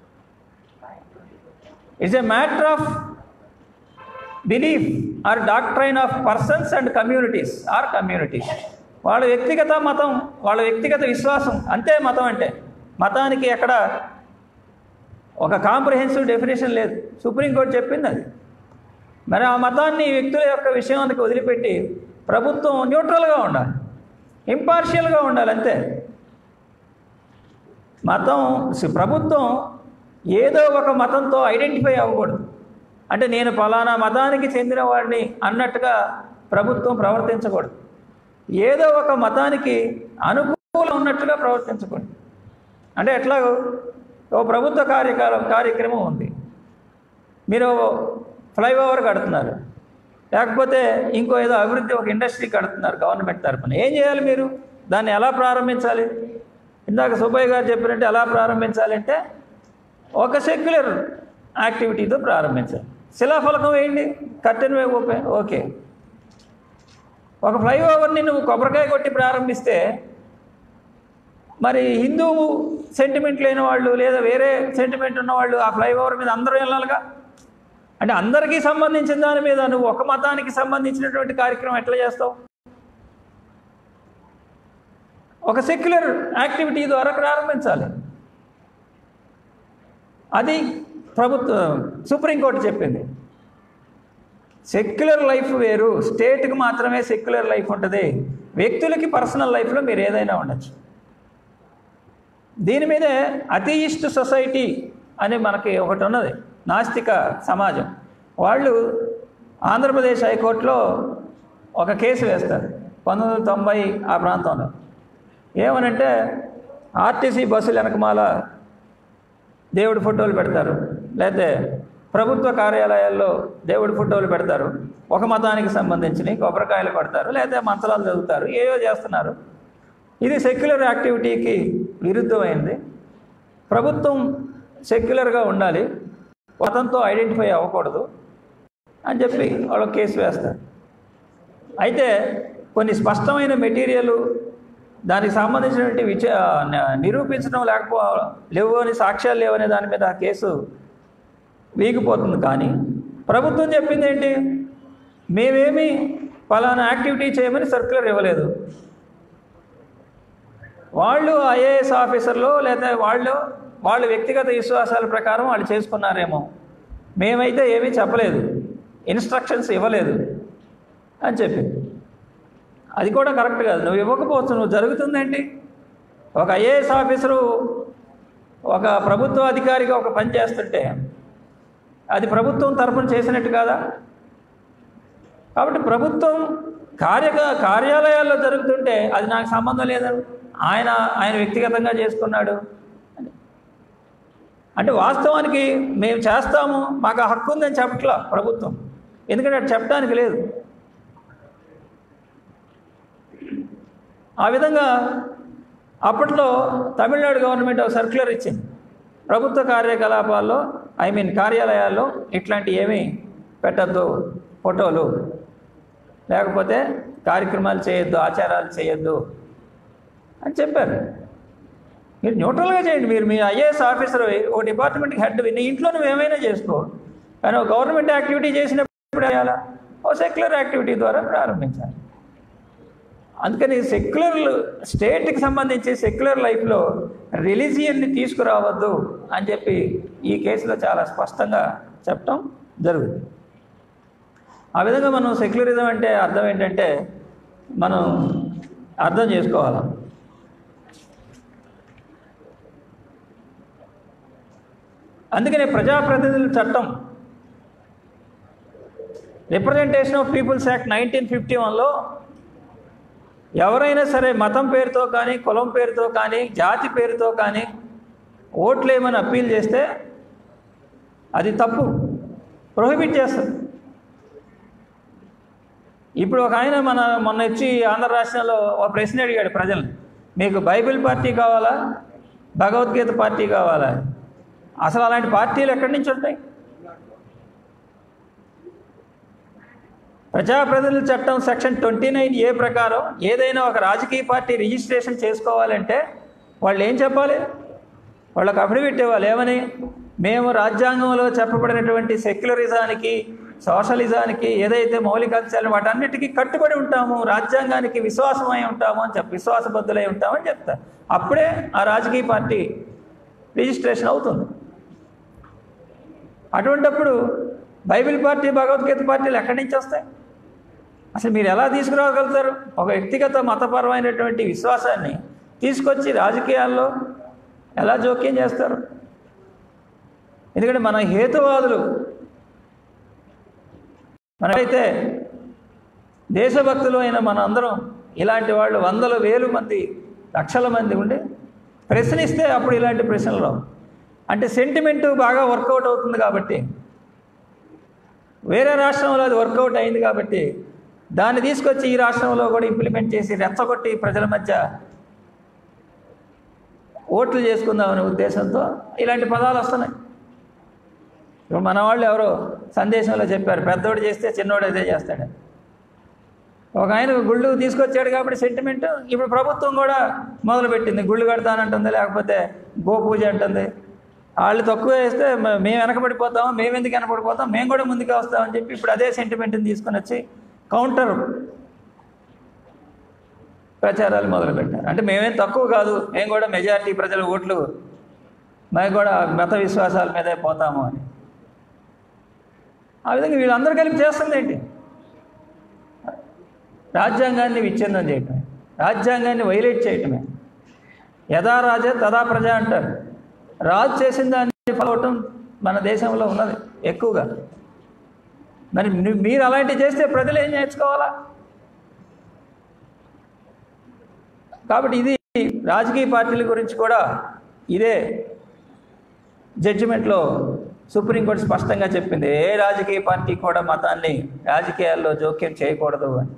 It's a matter of belief or doctrine of persons and communities or communities. వాళ్ళ వ్యక్తిగత మతం, వాళ్ళ వ్యక్తిగత విశ్వాసం, అంతే మతం అంటే. మతానికి ఎక్కడ ఒక కాంప్రిహెన్సివ్ డెఫినేషన్ లేదు, సుప్రీంకోర్టు చెప్పింది అది. మరి ఆ మతాన్ని వ్యక్తుల యొక్క విషయానికి వదిలిపెట్టి ప్రభుత్వం న్యూట్రల్గా ఉండాలి, ఇంపార్షియల్గా ఉండాలి, అంతే. మతం ప్రభుత్వం ఏదో ఒక మతంతో ఐడెంటిఫై అవ్వకూడదు. అంటే నేను ఫలానా మతానికి చెందిన వాడిని అన్నట్టుగా ప్రభుత్వం ప్రవర్తించకూడదు. ఏదో ఒక మతానికి అనుకూలం ఉన్నట్టుగా ప్రవర్తించకూడదు. అంటే ఎట్లా? ఓ ప్రభుత్వ కార్యకాలం కార్యక్రమం ఉంది, మీరు ఫ్లైఓవర్ కడుతున్నారు, లేకపోతే ఇంకో ఏదో అభివృద్ధి ఒక ఇండస్ట్రీ కడుతున్నారు గవర్నమెంట్ తరఫున. ఏం చేయాలి మీరు? దాన్ని ఎలా ప్రారంభించాలి? ఇందాక సుబ్బయ్య గారు చెప్పినట్టు ఎలా ప్రారంభించాలంటే ఒక సెక్యులర్ యాక్టివిటీతో ప్రారంభించాలి. శిలాఫలకం వేయండి, కర్టెన్ ఓపె ఓకే. ఒక ఫ్లైఓవర్ని నువ్వు కొబ్బరికాయ కొట్టి ప్రారంభిస్తే మరి హిందూ సెంటిమెంట్ లేని వాళ్ళు లేదా వేరే సెంటిమెంట్ ఉన్నవాళ్ళు ఆ ఫ్లైఓవర్ మీద అందరూ వెళ్ళాలిగా. అంటే అందరికీ సంబంధించిన దాని మీద నువ్వు ఒక మతానికి సంబంధించినటువంటి కార్యక్రమం ఎట్లా చేస్తావు? ఒక సెక్యులర్ యాక్టివిటీ ద్వారా ప్రారంభించాలి. అది ప్రభుత్వం సుప్రీంకోర్టు చెప్పింది. సెక్యులర్ లైఫ్ వేరు, స్టేట్కి మాత్రమే సెక్యులర్ లైఫ్ ఉంటుంది, వ్యక్తులకి పర్సనల్ లైఫ్లో మీరు ఏదైనా ఉండొచ్చు. దీని మీదే అథీయిస్ట్ సొసైటీ అని మనకి ఒకటి ఉన్నది, నాస్తిక సమాజం. వాళ్ళు ఆంధ్రప్రదేశ్ హైకోర్టులో ఒక కేసు వేస్తారు పంతొమ్మిది వందల తొంభై ఆ ప్రాంతంలో. ఏమనంటే ఆర్టీసీ బస్సులు వెనకమాల దేవుడి ఫోటోలు పెడతారు, లేకపోతే ప్రభుత్వ కార్యాలయాల్లో దేవుడి ఫోటోలు పెడతారు, ఒక మతానికి సంబంధించినవి కొబ్బరికాయలు కొడతారు, లేకపోతే మంత్రాలు చదువుతారు, ఏవో చేస్తున్నారు. ఇది సెక్యులర్ యాక్టివిటీకి విరుద్ధమైంది. ప్రభుత్వం సెక్యులర్గా ఉండాలి, మతంతో ఐడెంటిఫై అవ్వకూడదు అని చెప్పి వాళ్ళు కేసు వేస్తారు. అయితే కొన్ని స్పష్టమైన మెటీరియల్ దానికి సంబంధించినటువంటి విచ నిరూపించడం లేకపో లేవు అని సాక్ష్యాలు లేవనే దాని మీద ఆ కేసు వీగిపోతుంది. కానీ ప్రభుత్వం చెప్పింది ఏంటి? మేమేమి ఫలానా యాక్టివిటీ చేయమని సర్క్యులర్ ఇవ్వలేదు. వాళ్ళు ఐఏఎస్ ఆఫీసర్లు లేదా వాళ్ళు వాళ్ళ వ్యక్తిగత విశ్వాసాల ప్రకారం వాళ్ళు చేసుకున్నారేమో, మేమైతే ఏమీ చెప్పలేదు, ఇన్స్ట్రక్షన్స్ ఇవ్వలేదు అని చెప్పి. అది కూడా కరెక్ట్ కాదు. నువ్వు ఇవ్వకపోవచ్చు, నువ్వు జరుగుతుందేంటి? ఒక ఐఏఎస్ ఆఫీసరు ఒక ప్రభుత్వ అధికారిగా ఒక పని చేస్తుంటే అది ప్రభుత్వం తరఫున చేసినట్టు కాదా? కాబట్టి ప్రభుత్వం కార్య కార్యాలయాల్లో జరుగుతుంటే అది నాకు సంబంధం లేదని ఆయన ఆయన వ్యక్తిగతంగా చేసుకున్నాడు అంటే వాస్తవానికి మేము చేస్తాము, మాకు హక్కు ఉందని చెప్పట్లా ప్రభుత్వం, ఎందుకంటే అది చెప్పడానికి లేదు. ఆ విధంగా అప్పట్లో తమిళనాడు గవర్నమెంట్ ఒక సర్క్యులర్ ఇచ్చింది, ప్రభుత్వ కార్యకలాపాల్లో ఐ మీన్ కార్యాలయాల్లో ఇట్లాంటి ఏమీ పెట్టద్దు, ఫోటోలు లేకపోతే కార్యక్రమాలు చేయొద్దు, ఆచారాలు చేయొద్దు అని చెప్పారు. మీరు న్యూట్రల్గా చేయండి. మీరు మీ ఐఏఎస్ ఆఫీసర్ ఓ డిపార్ట్మెంట్కి హెడ్, నీ ఇంట్లో నువ్వు ఏమైనా చేసుకో, కానీ ఒక గవర్నమెంట్ యాక్టివిటీ చేసినప్పుడు చేయాలా? ఓ సెక్యులర్ యాక్టివిటీ ద్వారా ప్రారంభించాలి. అందుకని సెక్యులర్ స్టేట్కి సంబంధించి సెక్యులర్ లైఫ్లో రిలీజియన్ని తీసుకురావద్దు అని చెప్పి ఈ కేసులో చాలా స్పష్టంగా చెప్పడం జరుగుతుంది. ఆ విధంగా మనం సెక్యులరిజం అంటే అర్థం ఏంటంటే మనం అర్థం చేసుకోవాలి. అందుకనే ప్రజాప్రతినిధుల చట్టం representation of people's act nineteen fifty వన్లో ఎవరైనా సరే మతం పేరుతో కానీ కులం పేరుతో కానీ జాతి పేరుతో కానీ ఓట్లేమని అప్పీల్ చేస్తే అది తప్పు, ప్రొహిబిట్ చేస్తుంది. ఇప్పుడు ఒక ఆయన మన మొన్న వచ్చి ఆంధ్ర రాష్ట్రంలో ఒక ప్రశ్న అడిగాడు ప్రజల్ని, మీకు బైబిల్ పార్టీ కావాలా భగవద్గీత పార్టీ కావాలా? అసలు అలాంటి పార్టీలు ఎక్కడి నుంచి ఉంటాయి? ప్రజాప్రతినిధుల చట్టం సెక్షన్ ట్వంటీ నైన్ ఏ ప్రకారం ఏదైనా ఒక రాజకీయ పార్టీ రిజిస్ట్రేషన్ చేసుకోవాలంటే వాళ్ళు ఏం చెప్పాలి? వాళ్ళకి అఫిడవిట్ ఇవ్వాలి. ఏమని? మేము రాజ్యాంగంలో చెప్పబడినటువంటి సెక్యులరిజానికి సోషలిజానికి ఏదైతే మౌలిక అంశాలు వాటన్నిటికీ కట్టుబడి ఉంటాము, రాజ్యాంగానికి విశ్వాసమై ఉంటాము అని చెప్పి విశ్వాసబద్ధులై ఉంటామని చెప్తారు. అప్పుడే ఆ రాజకీయ పార్టీ రిజిస్ట్రేషన్ అవుతుంది. అటువంటప్పుడు బైబిల్ పార్టీ భగవద్గీత పార్టీలు ఎక్కడి నుంచి వస్తాయి? అసలు మీరు ఎలా తీసుకురాగలుగుతారు? ఒక వ్యక్తిగత మతపరమైనటువంటి విశ్వాసాన్ని తీసుకొచ్చి రాజకీయాల్లో ఎలా జోక్యం చేస్తారు? ఎందుకంటే మన హేతువాదులు మనమైతే దేశభక్తులు అయిన మన అందరం ఇలాంటి వాళ్ళు వందల వేలు మంది లక్షల మంది ఉండి ప్రశ్నిస్తే అప్పుడు ఇలాంటి ప్రశ్నలు అంటే సెంటిమెంటు బాగా వర్కౌట్ అవుతుంది కాబట్టి, వేరే రాష్ట్రంలో అది వర్కౌట్ అయింది కాబట్టి దాన్ని తీసుకొచ్చి ఈ రాష్ట్రంలో కూడా ఇంప్లిమెంట్ చేసి రెచ్చగొట్టి ప్రజల మధ్య ఓట్లు చేసుకుందామనే ఉద్దేశంతో ఇలాంటి పదాలు వస్తున్నాయి. ఇప్పుడు మన వాళ్ళు ఎవరో సందేశంలో చెప్పారు, పెద్దోడు చేస్తే చిన్నోడు అదే చేస్తాడు. ఒక ఆయన గుళ్ళు తీసుకొచ్చాడు కాబట్టి సెంటిమెంట్ ఇప్పుడు ప్రభుత్వం కూడా మొదలుపెట్టింది. గుళ్ళు కడతానంటుంది, లేకపోతే గోపూజ అంటుంది. వాళ్ళు తక్కువ వేస్తే మేము వెనకబడిపోతాము, మేము ఎందుకు వెనకబడిపోతాం, మేము కూడా ముందుకు వస్తామని చెప్పి ఇప్పుడు అదే సెంటిమెంట్ని తీసుకొని వచ్చి కౌంటర్ ప్రచారాలు మొదలుపెట్టారు. అంటే మేమేం తక్కువ కాదు, మేము కూడా మెజారిటీ ప్రజల ఓట్లు మేము కూడా మత విశ్వాసాల మీదే పోతాము అని. ఆ విధంగా వీళ్ళందరూ కలిపి చేస్తుంది ఏంటి? రాజ్యాంగాన్ని విచ్ఛిన్నం చేయటమే, రాజ్యాంగాన్ని వైలేట్ చేయటమే. యథా రాజ తదా ప్రజ అంటారు. రాజు చేసిన దాన్ని ఫాలో అవటం మన దేశంలో ఉన్నది ఎక్కువగా. మరి మీరు అలాంటివి చేస్తే ప్రజలు ఏం నేర్చుకోవాలా? కాబట్టి ఇది రాజకీయ పార్టీల గురించి కూడా ఇదే జడ్జిమెంట్లో సుప్రీంకోర్టు స్పష్టంగా చెప్పింది. ఏ రాజకీయ పార్టీ కూడా మతాన్ని రాజకీయాల్లో జోక్యం చేయకూడదు అని.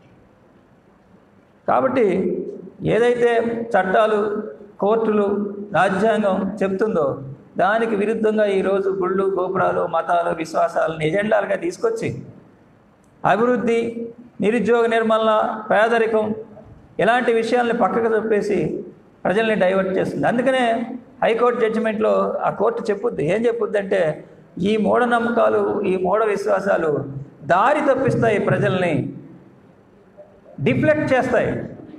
కాబట్టి ఏదైతే చట్టాలు కోర్టులు రాజ్యాంగం చెప్తుందో దానికి విరుద్ధంగా ఈరోజు గుళ్ళు గోపురాలు మతాలు విశ్వాసాలను ఎజెండాలుగా తీసుకొచ్చి అభివృద్ధి నిరుద్యోగ నిర్మూలన పేదరికం ఇలాంటి విషయాల్ని పక్కకు చెప్పేసి ప్రజల్ని డైవర్ట్ చేస్తుంది. అందుకనే హైకోర్టు జడ్జిమెంట్లో ఆ కోర్టు చెప్పుద్ది, ఏం చెప్పుద్ది అంటే ఈ మూఢనమ్మకాలు ఈ మూఢ విశ్వాసాలు దారి తప్పిస్తాయి, ప్రజల్ని డిఫ్లెక్ట్ చేస్తాయి.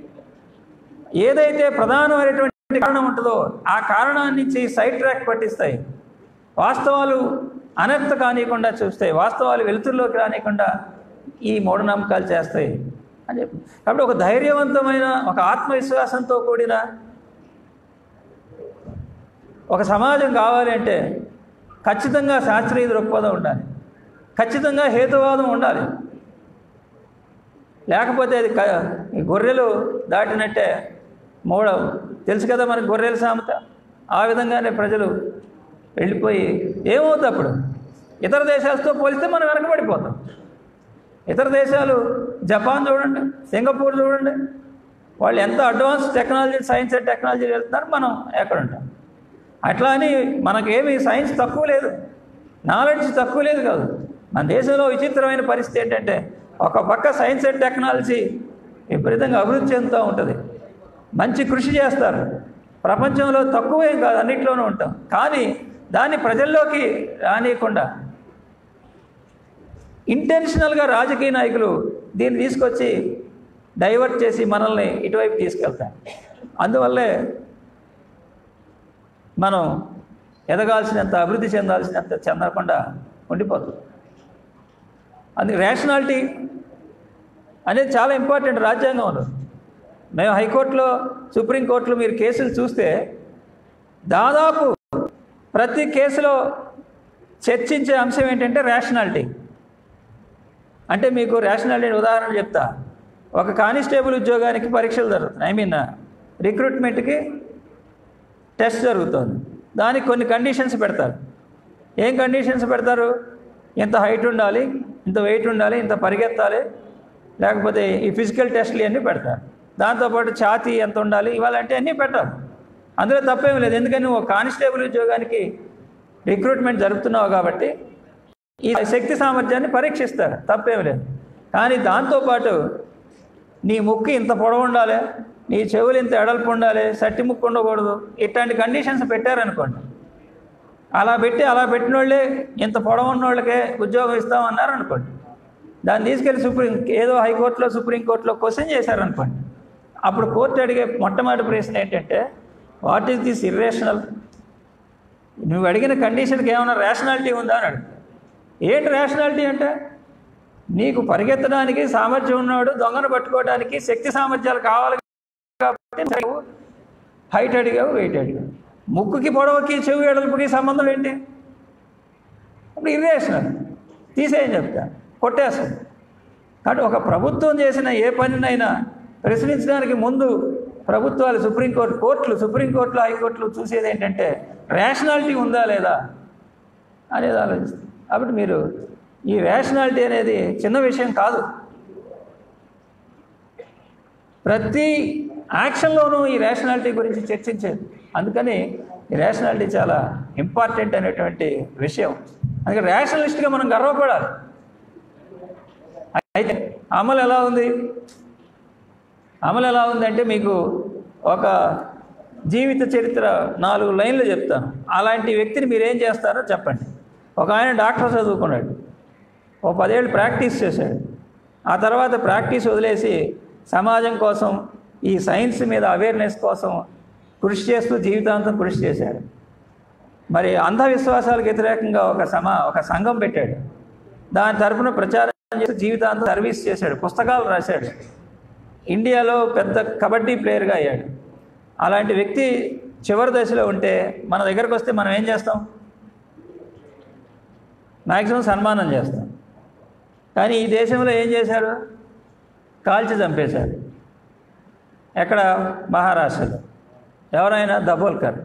ఏదైతే ప్రధానమైనటువంటి కారణం ఉంటుందో ఆ కారణాన్ని నుంచి సైడ్ ట్రాక్ పట్టిస్తాయి. వాస్తవాలు అనర్థ కానియకుండా చూస్తాయి, వాస్తవాలు వెలుతురులోకి రానియకుండా ఈ మూఢనమ్మకాలు చేస్తాయి అని చెప్పి. కాబట్టి ఒక ధైర్యవంతమైన ఒక ఆత్మవిశ్వాసంతో కూడిన ఒక సమాజం కావాలి అంటే ఖచ్చితంగా శాస్త్రీయ దృక్పథం ఉండాలి, ఖచ్చితంగా హేతువాదం ఉండాలి. లేకపోతే అది గొర్రెలు దాటినట్టే మూడ తెలుసు కదా మనకి గొర్రెల సామెత. ఆ విధంగానే ప్రజలు వెళ్ళిపోయి ఏమవుతుంది అప్పుడు ఇతర దేశాలతో పోలిస్తే మనం వెనకబడిపోతాం. ఇతర దేశాలు జపాన్ చూడండి, సింగపూర్ చూడండి, వాళ్ళు ఎంత advance technology science and technology వెళ్తున్నారు, మనం ఎక్కడ ఉంటాం. అట్లా అని మనకేమి సైన్స్ తక్కువ లేదు, నాలెడ్జ్ తక్కువ లేదు కాదు. మన దేశంలో విచిత్రమైన పరిస్థితి ఏంటంటే ఒక పక్క సైన్స్ అండ్ టెక్నాలజీ విపరీతంగా అభివృద్ధి చెందుతూ ఉంటుంది, మంచి కృషి చేస్తారు, ప్రపంచంలో తక్కువేం కాదు అన్నిట్లోనూ ఉంటాం. కానీ దాన్ని ప్రజల్లోకి రానియకుండా ఇంటెన్షనల్గా రాజకీయ నాయకులు దీన్ని తీసుకొచ్చి డైవర్ట్ చేసి మనల్ని ఇటువైపు తీసుకెళ్తాం. అందువల్లే మనం ఎదగాల్సినంత అభివృద్ధి చెందాల్సినంత చెందకుండా ఉండిపోతుంది. అందుకే రేషనాలిటీ అనేది చాలా ఇంపార్టెంట్ రాజ్యాంగంలో. మేము హైకోర్టులో సుప్రీంకోర్టులో మీరు కేసులు చూస్తే దాదాపు ప్రతి కేసులో చర్చించే అంశం ఏంటంటే రేషనాలిటీ. అంటే మీకు రేషనాలిటీ ఉదాహరణ చెప్తా. ఒక కానిస్టేబుల్ ఉద్యోగానికి పరీక్షలు జరుగుతున్నాయి, ఐ మీన్ రిక్రూట్మెంట్కి టెస్ట్ జరుగుతుంది. దానికి కొన్ని కండిషన్స్ పెడతారు. ఏం కండిషన్స్ పెడతారు? ఇంత హైట్ ఉండాలి, ఇంత వెయిట్ ఉండాలి, ఇంత పరిగెత్తాలి, లేకపోతే ఈ ఫిజికల్ టెస్టులు అన్నీ పెడతారు. దాంతోపాటు ఛాతీ ఎంత ఉండాలి ఇవాళంటే అన్నీ పెట్టారు. అందులో తప్పేమీ లేదు. ఎందుకని ఒక కానిస్టేబుల్ ఉద్యోగానికి రిక్రూట్మెంట్ జరుపుతున్నావు కాబట్టి ఈ శక్తి సామర్థ్యాన్ని పరీక్షిస్తారు, తప్పేమీ లేదు. కానీ దాంతోపాటు నీ ముక్కు ఇంత పొడవు ఉండాలి, నీ చెవులు ఇంత ఎడల్పు ఉండాలి, సట్టి ముక్కు ఉండకూడదు, ఇట్లాంటి కండిషన్స్ పెట్టారనుకోండి. అలా పెట్టి అలా పెట్టిన వాళ్ళే ఇంత పొడవు ఉన్న వాళ్ళకే ఉద్యోగం ఇస్తామన్నారు అనుకోండి. దాన్ని తీసుకెళ్ళి సుప్రీం ఏదో హైకోర్టులో సుప్రీంకోర్టులో క్వశ్చన్ చేశారనుకోండి. అప్పుడు కోర్టు అడిగే మొట్టమొదటి ప్రశ్న ఏంటంటే, వాట్ ఈస్ దిస్ ఇర్రేషనల్? నువ్వు అడిగిన కండిషన్కి ఏమైనా రేషనాలిటీ ఉందా అని అడుగు. ఏంటి రేషనాలిటీ అంటే, నీకు పరిగెత్తడానికి సామర్థ్యం ఉన్నాడు, దొంగను పట్టుకోవడానికి శక్తి సామర్థ్యాలు కావాలి కాబట్టి హైట్ అడిగావు, వెయిట్ అడిగావు. ముక్కుకి పొడవుకి చెవి ఎడల్పుకి సంబంధం ఏంటి? ఇప్పుడు ఇర్రేషనల్, తీసేయని చెప్తా, కొట్టేస్తాం. కాబట్టి ఒక ప్రభుత్వం చేసిన ఏ పనినైనా ప్రశ్నించడానికి ముందు ప్రభుత్వాలు సుప్రీంకోర్టు కోర్టులు సుప్రీంకోర్టులు హైకోర్టులు చూసేది ఏంటంటే రేషనాలిటీ ఉందా లేదా అనేది ఆలోచిస్తుంది. కాబట్టి మీరు ఈ రేషనాలిటీ అనేది చిన్న విషయం కాదు. ప్రతి యాక్షన్లోనూ ఈ రేషనాలిటీ గురించి చర్చించేది. అందుకని ఈ రేషనాలిటీ చాలా ఇంపార్టెంట్ అనేటువంటి విషయం. అందుకే రేషనలిస్ట్గా మనం గర్వపడాలి. అయితే అమలు ఎలా ఉంది? అమలు ఎలా ఉందంటే మీకు ఒక జీవిత చరిత్ర నాలుగు లైన్లు చెప్తాను. అలాంటి వ్యక్తిని మీరేం చేస్తారో చెప్పండి. ఒక ఆయన డాక్టర్ చదువుకున్నాడు, ఓ పదేళ్ళు ప్రాక్టీస్ చేశాడు. ఆ తర్వాత ప్రాక్టీస్ వదిలేసి సమాజం కోసం ఈ సైన్స్ మీద అవేర్నెస్ కోసం కృషి చేస్తూ జీవితాంతం కృషి చేశాడు. మరి అంధవిశ్వాసాలకు వ్యతిరేకంగా ఒక సమా ఒక సంఘం పెట్టాడు. దాని తరఫున ప్రచారం చేస్తూ జీవితాంతం సర్వీస్ చేశాడు, పుస్తకాలు రాశాడు, ఇండియాలో పెద్ద కబడ్డీ ప్లేయర్గా అయ్యాడు. అలాంటి వ్యక్తి చివరి దశలో ఉంటే మన దగ్గరకు వస్తే మనం ఏం చేస్తాం? మ్యాక్సిమం సన్మానం చేస్తాం. కానీ ఈ దేశంలో ఏం చేశారు? కాల్చి చంపేశారు. ఎక్కడ? మహారాష్ట్రలో. ఎవరైనా దబోల్కర్.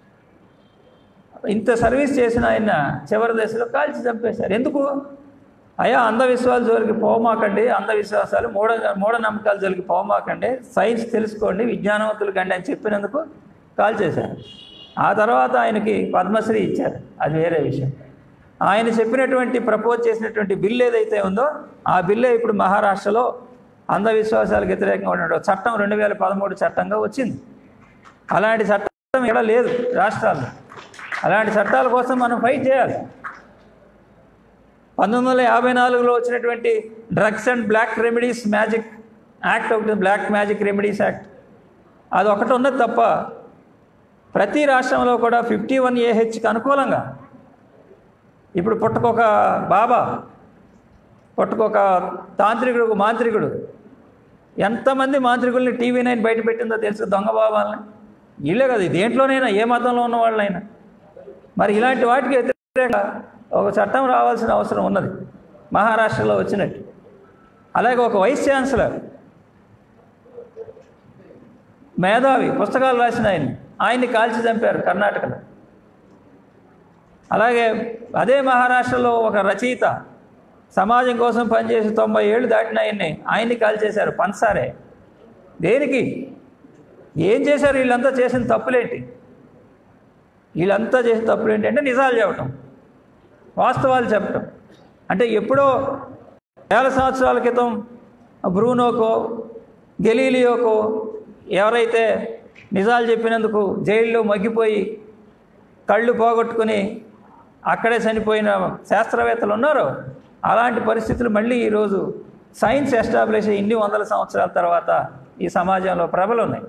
ఇంత సర్వీస్ చేసిన ఆయన చివరి దశలో కాల్చి చంపేశారు. ఎందుకు? అయ్యా అంధవిశ్వాసాల జోలికి పోమాకండి, అంధవిశ్వాసాలు మూఢ మూఢనమ్మకాల జోలికి పోమాకండి, సైన్స్ తెలుసుకోండి, విజ్ఞానవంతులు కండి అని చెప్పినందుకు కాల్ చేశారు. ఆ తర్వాత ఆయనకి పద్మశ్రీ ఇచ్చారు, అది వేరే విషయం. ఆయన చెప్పినటువంటి ప్రపోజ్ చేసినటువంటి బిల్లు ఏదైతే ఉందో ఆ బిల్లే ఇప్పుడు మహారాష్ట్రలో అంధవిశ్వాసాలకు వ్యతిరేకంగా ఉన్న చట్టం రెండు వేల పదమూడు చట్టంగా వచ్చింది. అలాంటి చట్టం ఇక్కడ లేదు రాష్ట్రాల్లో. అలాంటి చట్టాల కోసం మనం ఫైట్ చేయాలి. పంతొమ్మిది వందల యాభై నాలుగులో వచ్చినటువంటి drugs and black remedies magic act ఒకటి, బ్లాక్ మ్యాజిక్ రెమెడీస్ యాక్ట్, అది ఒకటి ఉన్నది తప్ప ప్రతి రాష్ట్రంలో కూడా ఫిఫ్టీ వన్ ఏహెచ్కి అనుకూలంగా ఇప్పుడు పుట్టకొక బాబా, పుట్టకొక తాంత్రికుడు, ఒక మాంత్రికుడు, ఎంతమంది మాంత్రికుల్ని టీవీ నైన్ బయట పెట్టిందో తెలుసు, దొంగ బాబాలని. వీళ్ళే కదా, దేంట్లోనైనా ఏ మతంలో ఉన్న వాళ్ళైనా. మరి ఇలాంటి వాటికి వ్యతిరేకంగా ఒక చట్టం రావాల్సిన అవసరం ఉన్నది, మహారాష్ట్రలో వచ్చినట్టు. అలాగే ఒక వైస్ ఛాన్సలర్, మేధావి, పుస్తకాలు రాసిన ఆయన, ఆయన్ని కాల్చి చంపారు కర్ణాటకలో. అలాగే అదే మహారాష్ట్రలో ఒక రచయిత, సమాజం కోసం పనిచేసి తొంభై ఏళ్ళు దాటిన ఆయన్ని ఆయన్ని కాల్చేశారు, పన్సారే. దేనికి? ఏం చేశారు? వీళ్ళంతా చేసిన తప్పులేంటి? వీళ్ళంతా చేసిన తప్పులేంటి అంటే నిజాలు చెప్పటం, వాస్తవాలు చెప్పటం. అంటే ఎప్పుడో వేల సంవత్సరాల క్రితం బ్రూనోకో గెలీలియోకో ఎవరైతే నిజాలు చెప్పినందుకు జైల్లో మగ్గిపోయి కళ్ళు పోగొట్టుకుని అక్కడే చనిపోయిన శాస్త్రవేత్తలు ఉన్నారో అలాంటి పరిస్థితులు మళ్ళీ ఈరోజు సైన్స్ ఎస్టాబ్లిష్ ఇన్ని వందల సంవత్సరాల తర్వాత ఈ సమాజంలో ప్రబలు ఉన్నాయి.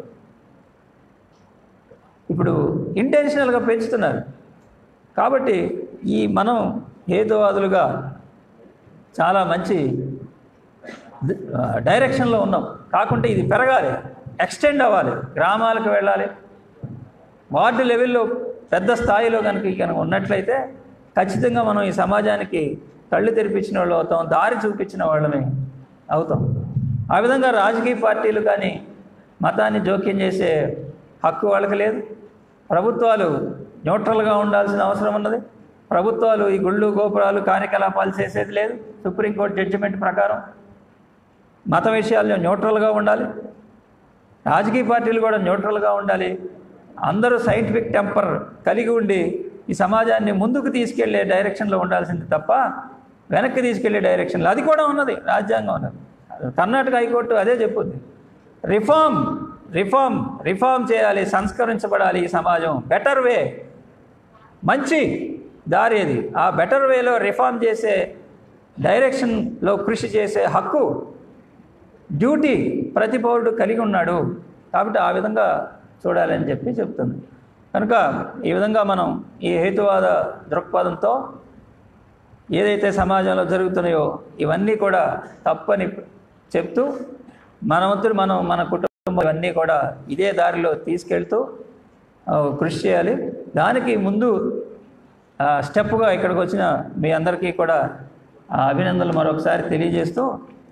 ఇప్పుడు ఇంటెన్షనల్గా పెంచుతున్నారు. కాబట్టి ఈ మనం హేతువాదులుగా చాలా మంచి డైరెక్షన్లో ఉన్నాం. కాకుంటే ఇది పెరగాలి, ఎక్స్టెండ్ అవ్వాలి, గ్రామాలకు వెళ్ళాలి. వార్డు లెవెల్లో పెద్ద స్థాయిలో కనుక కనుక ఉన్నట్లయితే ఖచ్చితంగా మనం ఈ సమాజానికి కళ్ళు తెరిపించిన వాళ్ళు అవుతాం, దారి చూపించిన వాళ్ళని అవుతాం. ఆ విధంగా రాజకీయ పార్టీలు కానీ మతాన్ని జోక్యం చేసే హక్కు వాళ్ళకి లేదు. ప్రభుత్వాలు న్యూట్రల్గా ఉండాల్సిన అవసరం ఉన్నది. ప్రభుత్వాలు ఈ గుళ్ళు గోపురాలు కార్యకలాపాలు చేసేది లేదు సుప్రీంకోర్టు జడ్జిమెంట్ ప్రకారం. మత విషయాల్లో న్యూట్రల్గా ఉండాలి, రాజకీయ పార్టీలు కూడా న్యూట్రల్గా ఉండాలి, అందరూ సైంటిఫిక్ టెంపర్ కలిగి ఉండి ఈ సమాజాన్ని ముందుకు తీసుకెళ్లే డైరెక్షన్లో ఉండాల్సింది తప్ప వెనక్కి తీసుకెళ్లే డైరెక్షన్లో అది కూడా ఉన్నది, రాజ్యాంగం ఉన్నది. కర్ణాటక హైకోర్టు అదే చెప్పుద్ది, రిఫార్మ్ రిఫార్మ్ రిఫార్మ్ చేయాలి, సంస్కరించబడాలి ఈ సమాజం, బెటర్ వే, మంచి దారి అది. ఆ బెటర్ వేలో రిఫార్మ్ చేసే డైరెక్షన్లో కృషి చేసే హక్కు, డ్యూటీ ప్రతి పౌరుడు కలిగి ఉన్నాడు. కాబట్టి ఆ విధంగా చూడాలని చెప్పి చెప్తుంది. కనుక ఈ విధంగా మనం ఈ హేతువాద దృక్పథంతో ఏదైతే సమాజంలో జరుగుతున్నాయో ఇవన్నీ కూడా తప్పని చెప్తూ మన వంతులు మనం మన కుటుంబం ఇవన్నీ కూడా ఇదే దారిలో తీసుకెళ్తూ కృషి చేయాలి. దానికి ముందు స్టెప్గా ఇక్కడికి వచ్చిన మీ అందరికీ కూడా అభినందనలు మరొకసారి తెలియజేస్తూ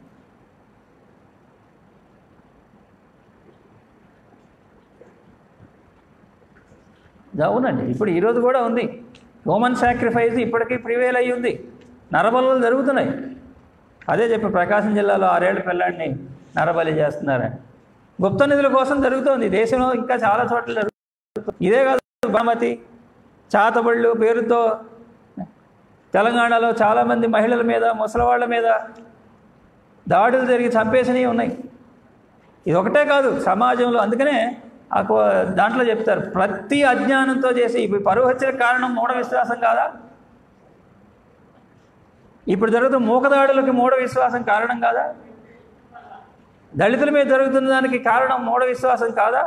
అవునండి, ఇప్పుడు ఈరోజు కూడా ఉంది హ్యూమన్ సాక్రిఫైస్, ఇప్పటికీ ప్రివేల్ అయ్యి ఉంది, నరబలులు జరుగుతున్నాయి. అదే చెప్పి ప్రకాశం జిల్లాలో ఆరేళ్ల పిల్లాడిని నరబలి చేస్తున్నారని గుప్త నిధుల కోసం జరుగుతోంది. దేశంలో ఇంకా చాలా చోట్ల జరుగుతుంది. ఇదే కాదు, బామతి చాతబళ్ళు పేరుతో తెలంగాణలో చాలామంది మహిళల మీద ముసలివాళ్ల మీద దాడులు జరిగి చంపేసినవి ఉన్నాయి. ఇది ఒకటే కాదు సమాజంలో. అందుకనే దాంట్లో చెప్తారు, ప్రతి అజ్ఞానంతో చేసి ఇప్పుడు పరువు హత్యలకు కారణం మూఢ విశ్వాసం కాదా? ఇప్పుడు జరుగుతున్న మూకదాడులకి మూఢ విశ్వాసం కారణం కాదా? దళితుల మీద జరుగుతున్న దానికి కారణం మూఢ విశ్వాసం కాదా?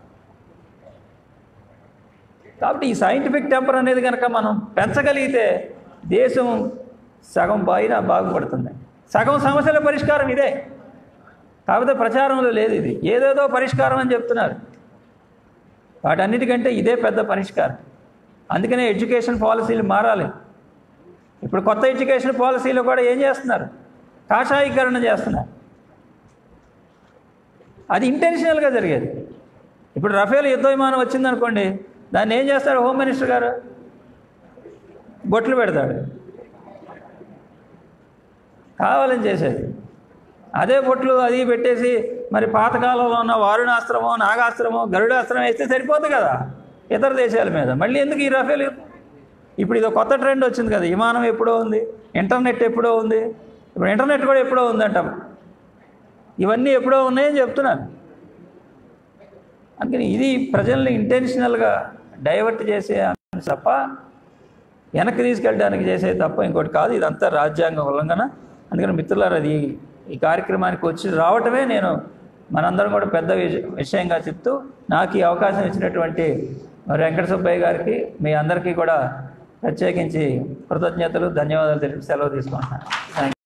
కాబట్టి ఈ సైంటిఫిక్ టెంపర్ అనేది కనుక మనం పెంచగలిగితే దేశం సగం పైన బాగుపడుతుంది. సగం సమస్యల పరిష్కారం ఇదే, కాకపోతే ప్రచారంలో లేదు. ఇది ఏదేదో పరిష్కారం అని చెప్తున్నారు, వాటన్నిటికంటే ఇదే పెద్ద పరిష్కారం. అందుకనే ఎడ్యుకేషన్ పాలసీలు మారాలి. ఇప్పుడు కొత్త ఎడ్యుకేషన్ పాలసీలో కూడా ఏం చేస్తున్నారు? కాషాయీకరణ చేస్తున్నారు. అది ఇంటెన్షనల్గా జరిగేది. ఇప్పుడు రఫేల్ యుద్ధ విమానం వచ్చిందనుకోండి, దాన్ని ఏం చేస్తాడు హోమ్ మినిస్టర్ గారు? బొట్లు పెడతాడు, కావాలని చేసేది. అదే బొట్లు అది పెట్టేసి మరి పాతకాలంలో ఉన్న వారుణాస్త్రమో నాగాస్త్రమో గరుడాస్త్రం వేస్తే సరిపోతుంది కదా ఇతర దేశాల మీద. మళ్ళీ ఎందుకు ఈ రఫేల్? ఇప్పుడు ఇది కొత్త ట్రెండ్ వచ్చింది కదా, విమానం ఎప్పుడో ఉంది, ఇంటర్నెట్ ఎప్పుడో ఉంది, ఇప్పుడు ఇంటర్నెట్ కూడా ఎప్పుడో ఉందంటాం. ఇవన్నీ ఎప్పుడో ఉన్నాయని చెప్తున్నాను. అందుకని ఇది ప్రజల్ని ఇంటెన్షనల్గా డైవర్ట్ చేసే తప్ప వెనక్కి తీసుకెళ్ళడానికి చేసే తప్ప ఇంకోటి కాదు. ఇదంతా రాజ్యాంగ ఉల్లంఘన. అందుకని మిత్రులారా, అది ఈ కార్యక్రమానికి వచ్చి రావటమే నేను మనందరం కూడా పెద్ద విషయంగా చెప్తూ, నాకు ఈ అవకాశం ఇచ్చినటువంటి వెంకట సుబ్బయ్య గారికి మీ అందరికీ కూడా ప్రత్యేకించి కృతజ్ఞతలు, ధన్యవాదాలు తెలిపి సెలవు తీసుకుంటున్నాను. Thank you.